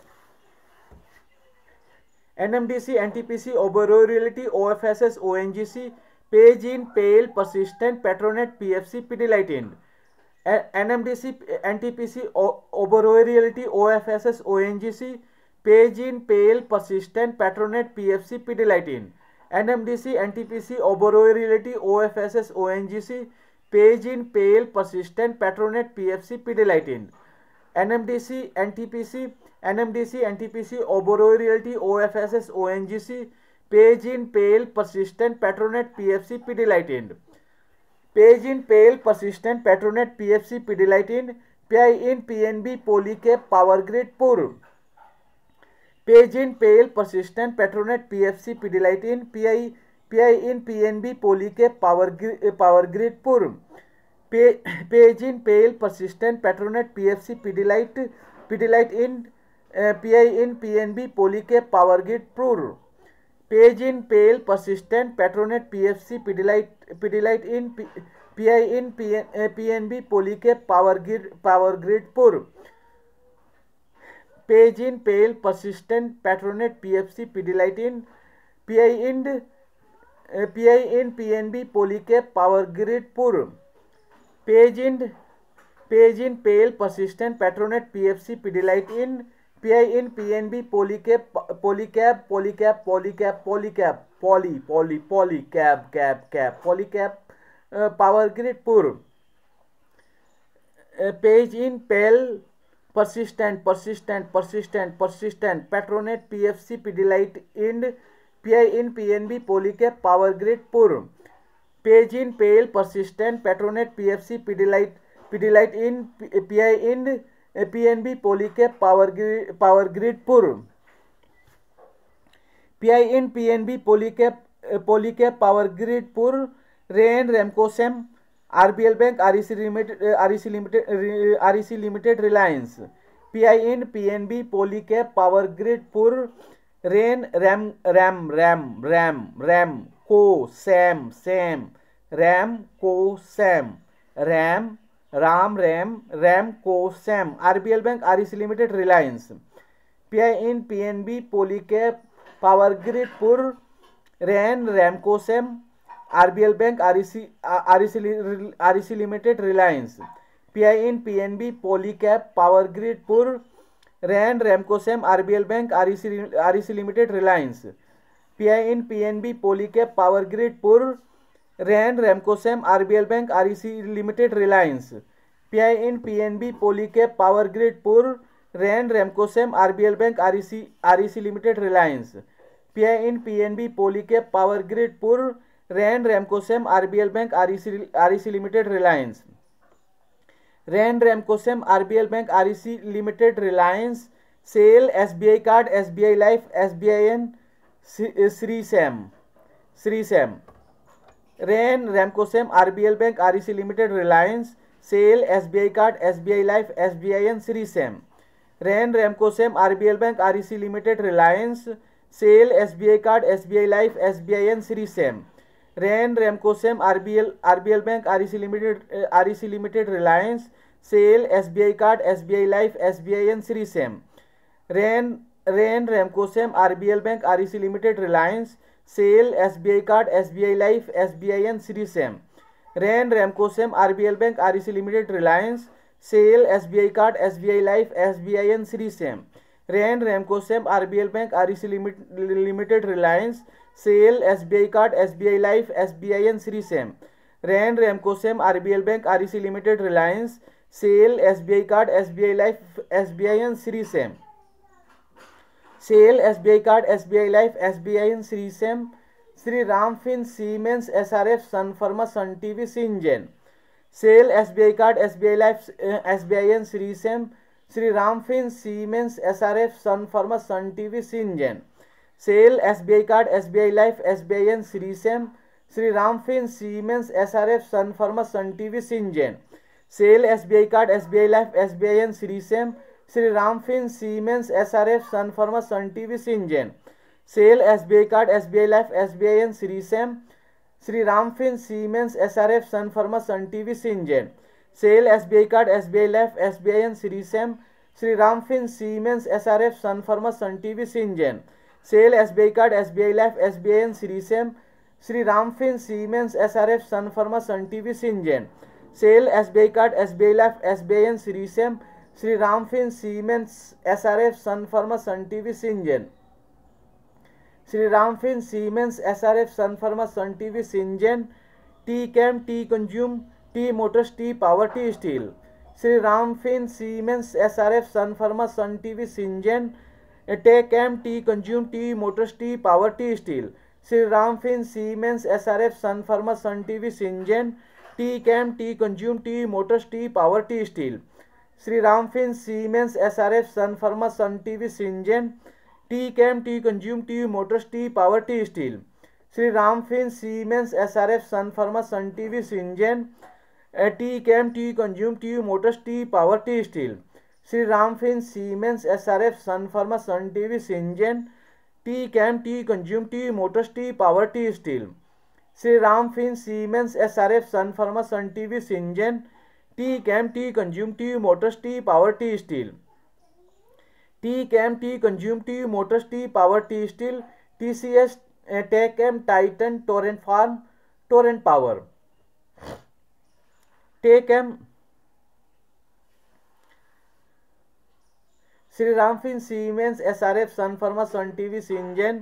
NMDC NTPC Oberoi Realty, OFSS ONGC, Page in Pale Persistent Patronate PFC Pidilite Ind, NMDC NTPC Oberoi Realty, OFSS ONGC, Page in Pale Persistent Patronate PFC Pidilite Ind, NMDC NTPC Oberoi Realty, OFSS ONGC, Page in Pale Persistent Patronate PFC Pidilite Ind, NMDC NTPC Oberoi Realty, OFSS ONGC, Page in Pale Persistent Patronate PFC Pidilite Ind, Page in Pale Persistent Patronate PFC Pidilite Ind, PI in PNB Polycab Power Grid Pur, Page in Pale Persistent Patronate PFC Pidilite Ind, PI in PNB Polycab Power Grid Pur, Page in Pale Persistent Patronate PFC Pidilite Ind, PI in PNB Polycab Power Grid Pur, Page in Pale Persistent Patronate PFC Pidilite Ind, PI in PNB Polycab Power Grid Pur, Page in Pale Persistent Patronate PFC Pidilite Ind, PI in PNB Polycab Power Grid Pur, Page in Pale Persistent Patronate PFC Pidilite Ind, PI in PNB Polycab Power Grid Pur, Page in Pale Persistent Patronate PFC Pidilite Ind, PI in PNB Polycab Power Grid Pur, Page-in, Pale, Persistent, Petronet, PFC, Pidilite in, PI in, PNB, Polycab, Power Grid, Pur. PI in, PNB, Polycab, Power Grid, Pur, Rain, Remco, Sem, RBL Bank, REC Limited, Reliance. PI in, PNB, Polycab, Power Grid, Pur, Rain, Ram, Co, Sam, Ram, Co, Sam, Ram, Co, Sam, RBL Bank, REC Limited, Reliance. PI in, PNB, Polycab, Power Grid, Pur, Rain, Ramco, Sam, RBL Bank, REC Limited, Reliance. PI in, PNB, Polycab, Power Grid, Pur, Rain, Ramco, Sam, RBL Bank, REC Limited, Reliance. PI in, PNB, Polycab, Power Grid, Pur, Rain, Ramco, Sam, RBL Bank, REC Limited, Reliance. PI in, PNB, Polycab, Power Grid, Pur, Rain, Ramco, Sam, RBL Bank, REC Limited, Reliance. PI in, PNB, Polycab, Power Grid, Pur, Rain, Ramco, Sam, RBL Bank, REC Limited, Reliance. Rain, Ramco, Sam, RBL Bank, REC Limited, Reliance. Sale, SBI Card, SBI Life, SBIN, Sri Sam. Rain, Ramco, Sam, RBL Bank, REC Limited, Reliance. Sale, SBI Card, SBI Life, SBIN, Sri Sam. Rain, Ramco, Sam, RBL Bank, REC Limited, Reliance. Sale, SBI Card, SBI Life, SBIN, Sri Sam. Rain, Ramco, Sam, RBL Bank, REC Limited, Reliance. Sale, SBI Card, SBI Life, SBIN, Sri Sam. Rain, Ramco, Sam, RBL Bank, REC Limited, Reliance. Sale, SBI Card, SBI Life, SBIN, Sri Sam. Rain, Ramco, Sam, RBL Bank, REC Limited, Reliance. Sale, SBI Card, SBI Life, SBIN, Sri Sam. Rain, Ramco, Sam, RBL Bank, REC Limited, Reliance. Sale, SBI Card, SBI Life, SBIN, Sri Sam. Rain, Ramco, Sam, RBL Bank, REC Limited, Reliance. Sale, SBI Card, SBI Life, SBIN, Sri Sam. Sale, SBI Card, SBI Life, SBIN, Sri Sam. Sri Ram Fin, Siemens, SRF, Sun Pharma, Sun TV, Syngene. Sale, SBI Card, SBI Life, SBIN, Sri Sam. Sri Ram Fin, Siemens, SRF, Sun Pharma, Sun TV, Syngene. Sale, SBI Card, SBI Life, SBIN, Sri Sam. Sri Ram Fin, Siemens, SRF, Sun Pharma, Sun TV, Syngene. Sale, SBI Card, SBI Life, SBIN, Sri Sam. Sri Ram Fin, Siemens, SRF, Sun Pharma, Sun TV, Syngene. Sale, SBI Card, SBI Life, SBIN, Sri Sam. Sri Ram Fin, Siemens, SRF, Sun Pharma, Sun TV, Syngene. Sale, SBI Card, SBI Life, SBIN, Sri Sam. Sri Ram Fin, Siemens, SRF, Sun Pharma, Sun TV, Syngene. Sale, SBI Card, SBI Life, SBIN, Sri Sam. Sri Ram Fin, Siemens, SRF, Sun Pharma, Sun TV, Syngene. Sale, SBI Card, SBI Life, SBIN, Sri Sam. Sri Ram Fin, Siemens, SRF, Sun Pharma, Sun TV, Syngene. Sri Ram Fin, Siemens, SRF, Sun Pharma, Sun TV, Syngene. T Chem, T Consume, T Motors, T Power, T Steel. Sri Ram Fin, Siemens, SRF, Sun Pharma, Sun TV, Syngene. T Chem, T Consume, T Motors, T Power, T Steel. Sri Ram Fin, Siemens, SRF, Sun Pharma, Sun TV, Syngene. T Chem, T Consume, T Motors, T Power, T Steel. Sri Ram Fin, Siemens, SRF, Sun Pharma, Sun TV, Syngene. T Chem, T Consume, T Motors, T Power, T Steel. Sri Ram Fin, Siemens, SRF, Sun Pharma, Sun TV, Syngene. T Chem, T Consume, T Motors, T Power, T Steel. Sri Ram Fin, Siemens, SRF, Sun Pharma, Sun TV, Syngene. T Chem, T Consume, T Motors, T Power, T Steel. Sri Ram Fin, Siemens, SRF, Sun Pharma, Sun TV, Syngene. T Chem, T Consume, T Motors, T Power, T Steel. T Chem, T Consume, T Motors, T Power, T Steel. TCS, Tech M, Titan, Torrent Farm, Torrent Power. Tech M, Sri Ram Fin, Siemens, SRF, Sun Pharma, Sun TV, Syngene.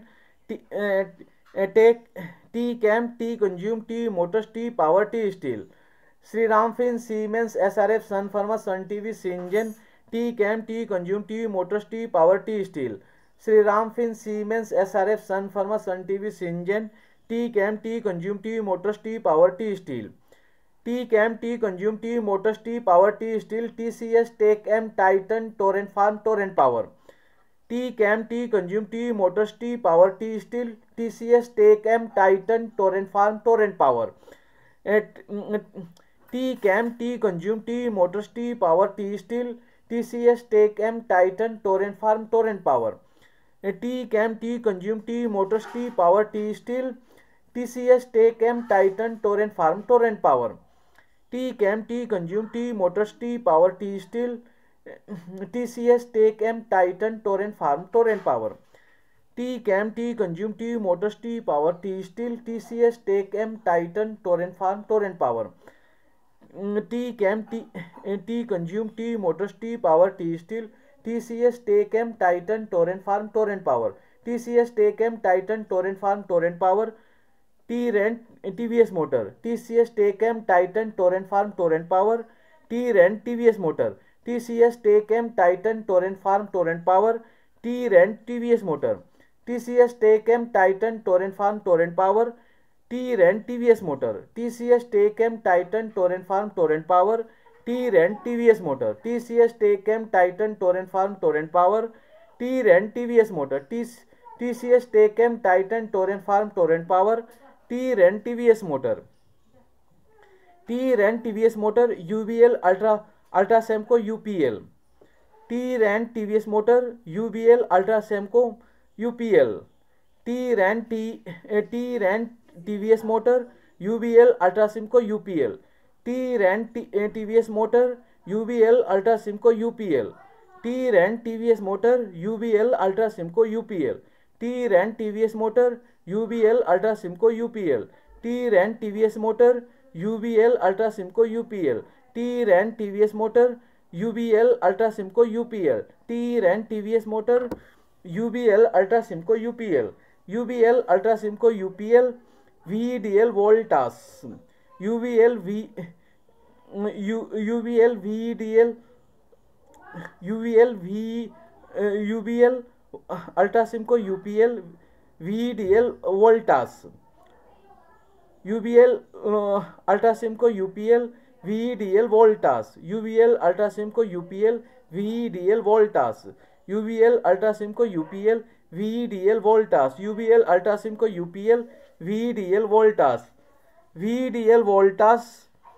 T Chem, T Consume, T Motors, T Power, T Steel. Sri Ram Fin, Siemens, SRF, Sun Pharma, Sun TV, Syngene. T Chem, T Consume, T Motors, T Power, T Steel. Sri Ram Fin, Siemens, SRF, Sun Pharma, Sun TV, Syngene. T cam T consume T Motors T power T Steel. T cam T consume T Motors T power T steel. TCS Tech M Titan Torrent farm Torrent power. T cam T consume T Motors T power T steel. TCS Tech M Titan Torrent farm Torrent power. T cam T consume T Motors T power T steel. TCS Tech M Titan Torrent farm Torrent power. T cam T consume T Motors T power T steel. TCS Tech M Titan Torrent farm Torrent power. T cam T consume T Motors T power T steel. TCS Tech M Titan Torrent farm Torrent power. T cam T consume T Motors T power T steel. TCS Tech M Titan Torrent farm Torrent power. T cam T consume T Motors T power T steel. TCS Tech M Titan Torrent farm Torrent power. TCS Tech M Titan Torrent farm Torrent power. T rent TVS Motor. TCS Tech M Titan Torrent farm Torrent power. T rent TVS Motor. TCS Tech M Titan Torrent farm Torrent power. T rent TVS Motor. TCS Tech M Titan Torrent farm Torrent power. T rent TVS Motor. TCS Tech M Titan Torrent farm Torrent power. T rent TVS Motor. TCS Tech M Titan Torrent farm Torrent power. T rent TVS Motor. TCS Tech M Titan Torrent farm Torrent power. T rent TVS Motor. T rent TVS motor UBL Ultracemco UPL। T rent TVS motor UBL Ultracemco UPL। T rent TVS motor UBL अल्ट्रासिमको UPL। T rent TVS motor UBL अल्ट्रासिमको UPL। T rent TVS motor UBL अल्ट्रासिमको UPL। T rent TVS motor UBL अल्ट्रासिमको UPL। T rent TVS motor UBL अल्ट्रासिमको UPL। T rent TVS motor UBL अल्ट्रासिमको UPL। T rent TVS motor UBL अल्ट्रासिमको UPL। UBL अल्ट्रासिमको UPL। VDL Voltas. UBL VDL UBL अल्ट्रासिमको UPL। VDL Voltas. UBL अल्ट्रासिमको UPL। VDL Voltas. UBL अल्ट्रासिमको UPL। VDL Voltas. UBL अल्ट्रासिमको UPL। VDL Voltas. UBL अल्ट्रासिमको UPL। VDL Voltas. VDL Voltas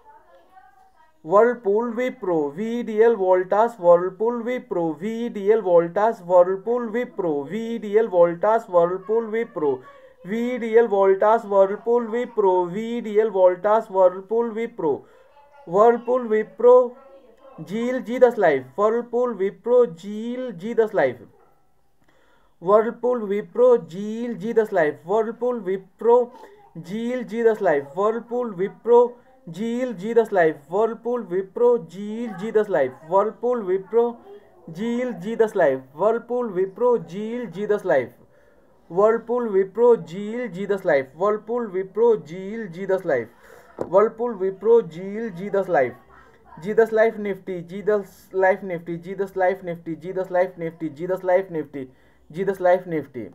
Whirlpool Wipro. VDL Voltas Whirlpool Wipro. VDL Voltas Whirlpool Wipro. VDL Voltas Whirlpool Wipro. VDL Voltas Whirlpool Wipro. VDL Voltas Whirlpool Wipro. Whirlpool Wipro ZEEL G10 life. Whirlpool Wipro ZEEL G10 life. Whirlpool Wipro ZEEL G10 life. Whirlpool Wipro ZEEL G10 life. Whirlpool Wipro ZEEL G10 life. Whirlpool Wipro ZEEL G10 life. Whirlpool Wipro ZEEL G10 life. Whirlpool Wipro ZEEL G10 life. Whirlpool Wipro ZEEL G10 life. Whirlpool Wipro ZEEL G10 life. Whirlpool Wipro ZEEL G10 life. G10 life Nifty. G10 life Nifty. G10 life Nifty. G10 life Nifty. G10 life Nifty. G10 life Nifty.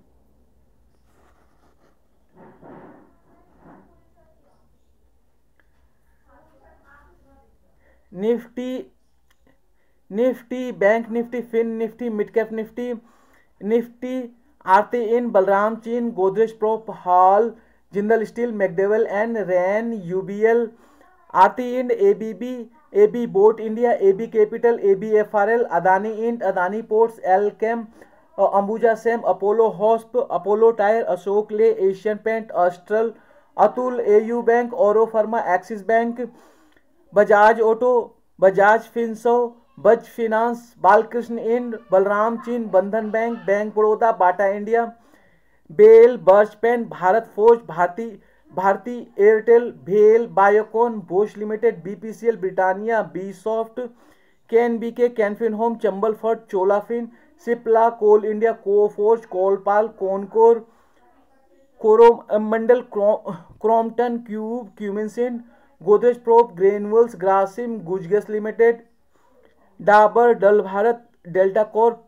Nifty bank Nifty fin Nifty mid cap Nifty. Nifty Aarti इन बलराम चीन गोदरेज प्रो हॉल जिंदल स्टील मैकडोवेल एंड रैन UBL। Aarti end ABB AB boat India AB capital ABFRL Adani end Adani ports Alkem Ambuja same Apollo hosp Apollo tyre Ashok ले Asian paint astral Atul AU bank Auro pharma Axis bank Bajaj auto Bajaj फिंसो बज फिनांस बालकृष्ण इंड बलराम चीन Bandhan bank bank Baroda Bata India BEL बर्च पेन भारत फोर्ज भारती एयरटेल भेल Biocon Bosch limited BPCL Britannia B soft KNBK Can Fin home Chambal fert चोलाफिन Cipla coal India Coforge Colpal कोनकोर Coromandel Crompton क्यूब क्यूमिनसिन Godrej prop granules Grasim गुजगेस limited Dabur Dal Bharat delta corp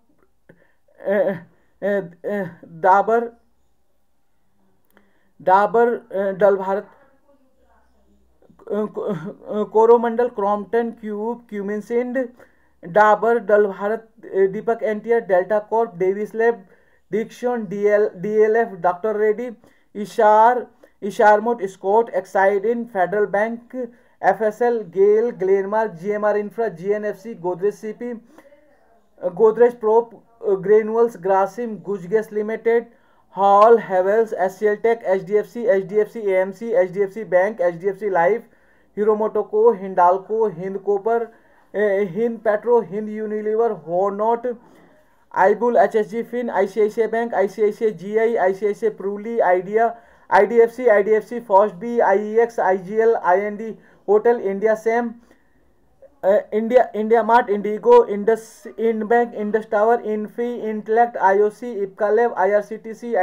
Dabur Dal Bharat Coromandel Crompton cube क्यूमिनसिंड Dabur Dal Bharat Deepak entire delta corp Divis lab Dixon DLF doctor Reddy इशारमोट स्कॉट एक्साइडिन federal bank FSL Gayle Glenmark GMR infra GNFC Godrej CP Godrej prop granules Grasim Guj gas limited hall Havells SCL tech HDFC AMC HDFC bank HDFC life hero मोटोको Hindalco Hind copper Hind petro Hind Unilever होनोट आईबुल HSG fin ICICI bank ICICI GI ICICI Pruli Idea IDFC first B IEX IGL IND hotel India Cem India mart IndiGo Ind bank Indus tower Infy Intellect IOC Ipca lab IRCTC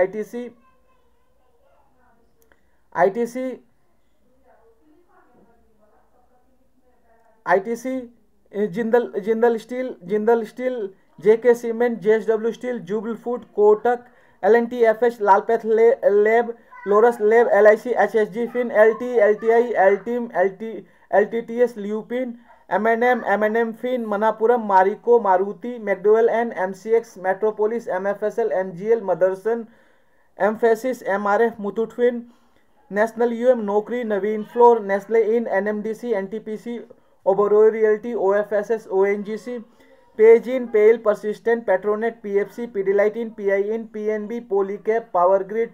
ITC Jindal steel JK cement JSW steel Jubbal food Kotak LNT FH Lalpath lab Laurus lab LIC HSG fin LT LTI LTIM LTTS Lupin MNM fin Manappuram Marico Maruti McDowell and MCX Metropolis MFSL MGL Motherson Mphasis MRF Muthoot fin national UM Naukri Navin fluor Nestle in NMDC NTPC Oberoi realty OFSS ONGC page in pail persistent Petronet PFC Pidilite in PI in PNB Polycab power grid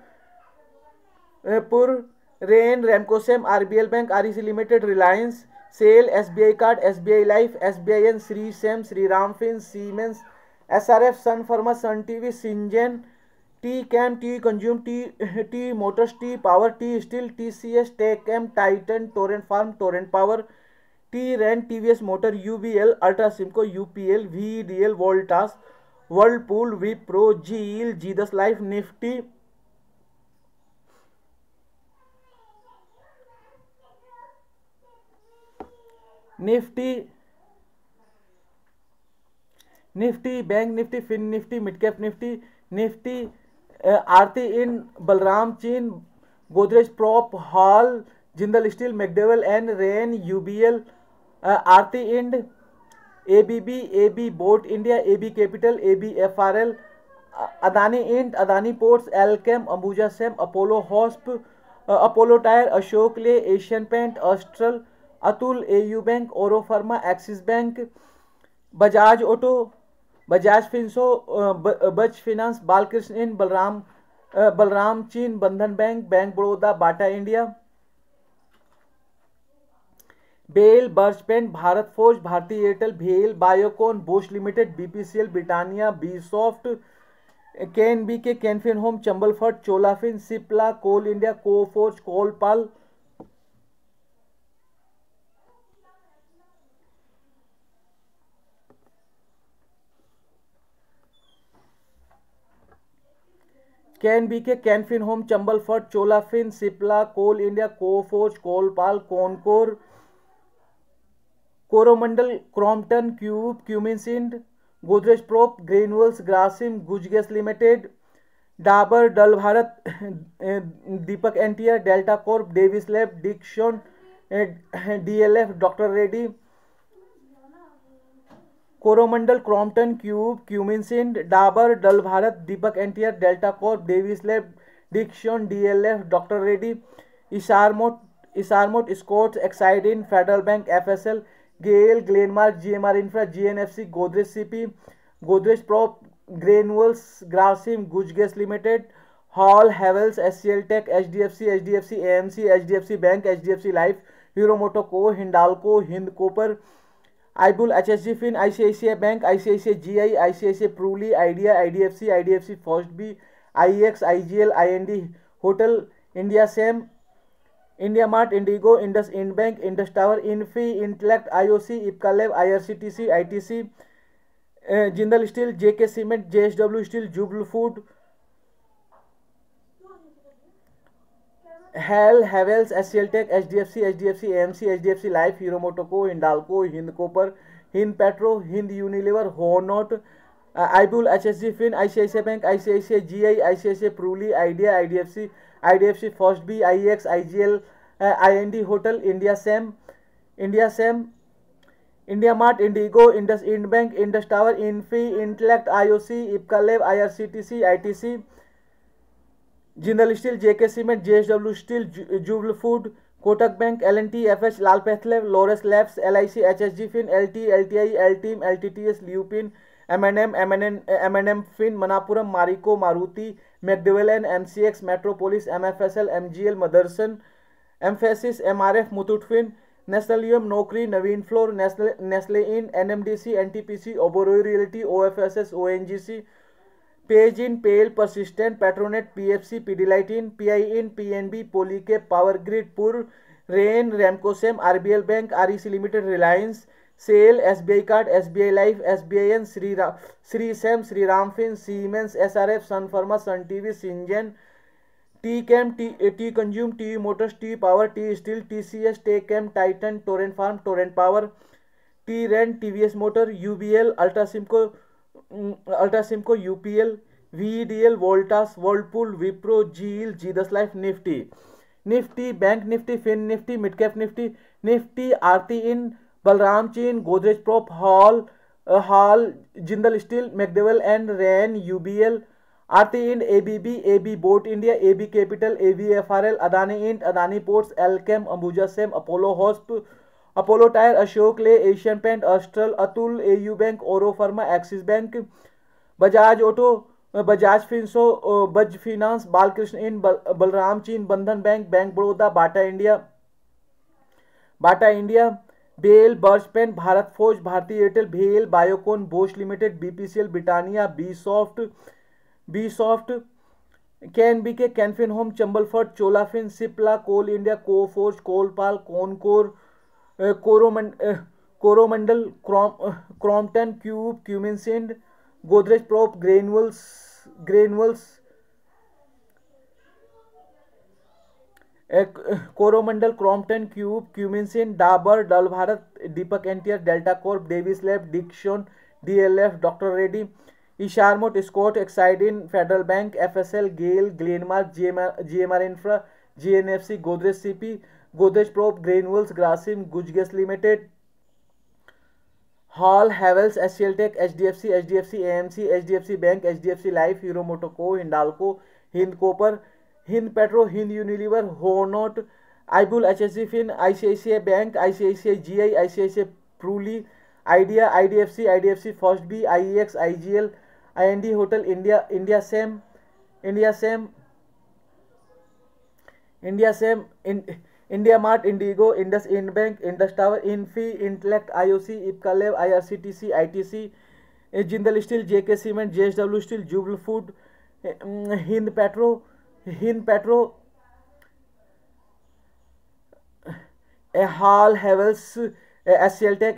पुर rain Ramcocem RBL bank REC limited Reliance SAIL SBI card SBI life SBIN Shri same Shriram fin Siemens SRF sun pharma sun TV Syngene T cam T consume T Motors T power T steel TCS TechM Titan Torrent farm Torrent power Trent TVS motor UBL UltraCemCo UPL VDL Voltas Whirlpool Wipro जील Zydus life Nifty bank Nifty fin Nifty midcap Nifty Aarti इन बलराम चीन Godrej prop HAL Jindal steel McDowell and rain UBL Aarti end ABB Abbott India AB capital AB FRL Adani end Adani ports Alkem Ambuja same Apollo hosp Apollo tyre Ashok ले Asian paint astral Atul AU bank Auro pharma Axis bank Bajaj auto Bajaj फिंसो बज फिनांस बालकृष्ण इन बलराम चीन Bandhan bank bank Baroda Bata India BEL Berge paint Bharat forge Bharti Airtel भेल Biocon Bosch limited BPCL Britannia B soft KNB K Canfin home Chambal fert चोलाफिन Cipla coal India Coforge Colpal कैनबी के Canfin home Chambal fert चोलाफिन Cipla coal India Coforge Colpal कोनकोर Coromandel Crompton cube Cumminsind Godrej prop granules Grasim Guj gas limited Dabur Dal Bharat Deepak entire delta corp Divis lab Dixon DLF doctor Reddy Coromandel Crompton cube क्यूमिनसिंड Dabur Dal Bharat Deepak entire delta corp Divis lab Dixon DLF doctor Reddy Eichermot Escorts Exideind federal bank FSL गेल Glenmark GMR infra GNFC Godrej CP Godrej prop granules Grasim Guj gas limited hall Havells SCL tech HDFC AMC HDFC bank HDFC life hero मोटोको Hindalco Hind copper Ibul HSG fin ICICI bank ICICI GI ICICI Pruli Idea IDFC first B IEX IGL IND hotel India Cem India mart Indigo Indus end bank Indus tower Infy Intellect IOC Ipca lab IRCTC ITC Jindal steel JK cement JSW steel Jubbal food हेल Havells SCL tech HDFC AMC HDFC life hero मोटोको Hindalco Hind copper Hind petro Hind Unilever होनोट आईबुल HSG fin ICICI bank ICICI GI ICICI Pruli Idea IDFC first B, IEX, IGL, IND hotel, India same, India mart, Indigo, Indus end bank, Indus tower, Infy, intellect, IOC, Ipca lab, IRCTC, ITC, Jindal steel, JK cement, JSW steel, Jubbal food, Kotak bank, L&T, FH, Lal path lab, Laurus labs, LIC, HSG fin, LT, LTI, LTIM, LTTS, Lupin, M&M fin, Manappuram, Marico, Maruti, मैकडोवेलन, MCX, metropolis, MFSL, MGL, Motherson, Mphasis, MRF, Muthoot fin, नेशनलियम, Naukri, Navin fluor, Nestle in, NMDC, NTPC, Oberoi realty, OFSS, ONGC, Page in, pail, persistent, Petronet, PFC, Pidilite in, PI in, PNB, पोलीकेप, power grid, पुर, rain, रेमकोसेम, RBL bank, REC limited, Reliance, SAIL, SBI card, SBI life, SBIN, Shree same, Shriram fin, Siemens, SRF, sun pharma, sun TV, Syngene, T cam, T consume, T Motors, T power, T steel, TCS, टेकेम, Titan, Torrent farm, Torrent power, T rent, TVS motor, UBL, अल्ट्रासिमको, UPL, VEDL, Voltas, Whirlpool, Wipro, जील, Zydus life, Nifty, bank Nifty, fin Nifty, mid cap Nifty, Nifty, Aarti इन, बलराम चीन, Godrej prop, HAL, Jindal steel, McDowell and रैन, UBL, Aarti end, ABB, AB boat India, AB capital, ABFRL, Adani end, Adani ports, Alkem, Ambuja same, Apollo hosp, Apollo tyre, Ashok ले, Asian paint, astral, Atul, AU bank, ओरो pharma, Axis bank, Bajaj auto, Bajaj फिंसो, बज फिनांस, बालकृष्ण इन, बलराम चीन, Bandhan bank, bank Baroda, Bata India, BEL, Berge pen, Bharat forge, Bharti Airtel, भेल, Biocon, Bosch limited, BPCL, Britannia, B soft, KNBK, Can Fin home, Chambal fert, चोलाफिन, Cipla, coal India, Coforge, Colpal, कोनकोर, Coromandel, Crompton, CumminsInd, Godrej prop, Granules, Coromandel, Crompton, CumminsInd, Dabur, Dal Bharat, Deepak entire, delta corp, Divis lab, Dixon, DLF, doctor Reddy, इशारमोट, स्कॉट, एक्साइडिन, federal bank, FSL, GAIL, Glenmark, GMR infra, GNFC, Godrej CP, Godrej prop, granules, Grasim, गुजगेस limited, hall Havells, HCL tech, HDFC, AMC, HDFC bank, HDFC life, hero मोटोको, Hindalco, Hind copper, Hind petro, Hind Unilever, होनोट, आईबुल, HSG fin, ICICI bank, ICICI GI, ICICI प्रूली, Idea, IDFC first B, IEX, IGL, IND hotel, India same, India mart, Indigo, Indus end bank, Indus tower, Infy, intellect, IOC, Ipca lab, IRCTC, ITC, Jindal steel, JK cement, JSW steel, Jubbal food, Hind petro, हॉल Havells, HCL tech,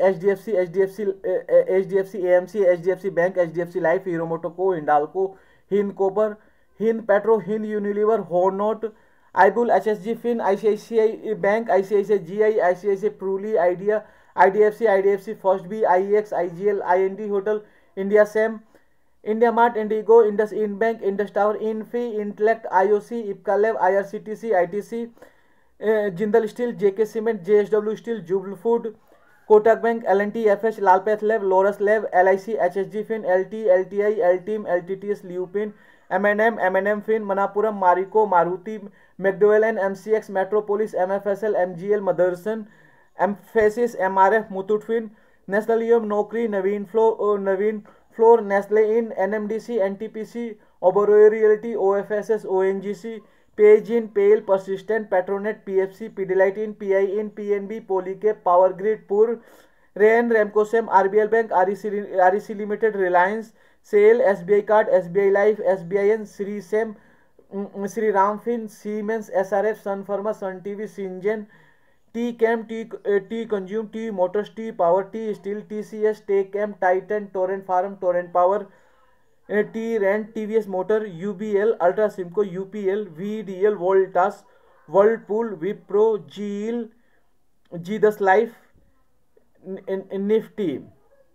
HDFC AMC, HDFC bank, HDFC life, hero मोटोको, Hindalco, Hind copper, Hind petro, Hind Unilever, होनोट, आईबुल, HSG fin, ICICI bank, ICICI GI, ICICI प्रूली, Idea, IDFC first B, IEX, IGL, IND hotel, India same, India mart, Indigo, Indus end bank, Indus tower, Infy, intellect, IOC, Ipca lab, IRCTC, ITC, Jindal steel, JK cement, JSW steel, Jubbal food, Kotak bank, L&T, FH, Lal path lab, Laurus lab, LIC, HSG fin, LT, LTI, LTIM, LTTS, Lupin, M&M fin, Manappuram, Marico, Maruti, मैकडोवेलन, MCX, metropolis, MFSL, MGL, Motherson, Mphasis, MRF, Muthoot fin, नेशनलियम, Naukri, Navin fluor, Nestle in, NMDC, NTPC, Oberoi realty, OFSS, ONGC, Page in, pail, persistent, Petronet, PFC, Pidilite in, PI in, PNB, पोलीकेप, power grid, पुर, rain, रेमकोसेम, RBL bank, REC limited, Reliance, SAIL, SBI card, SBI life, SBIN, Shree same, Shriram fin, Siemens, SRF, sun pharma, sun TV, Syngene, T cam, T consume, T Motors, T power, T steel, TCS, टेकेम, Titan, Torrent farm, Torrent power, T rent, TVS motor, UBL, अल्ट्रासिमको, UPL, VEDL, Voltas, Whirlpool, Wipro, zeal, Zydus life, Nifty.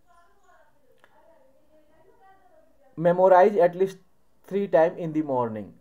Memorize at least 3 times in the morning.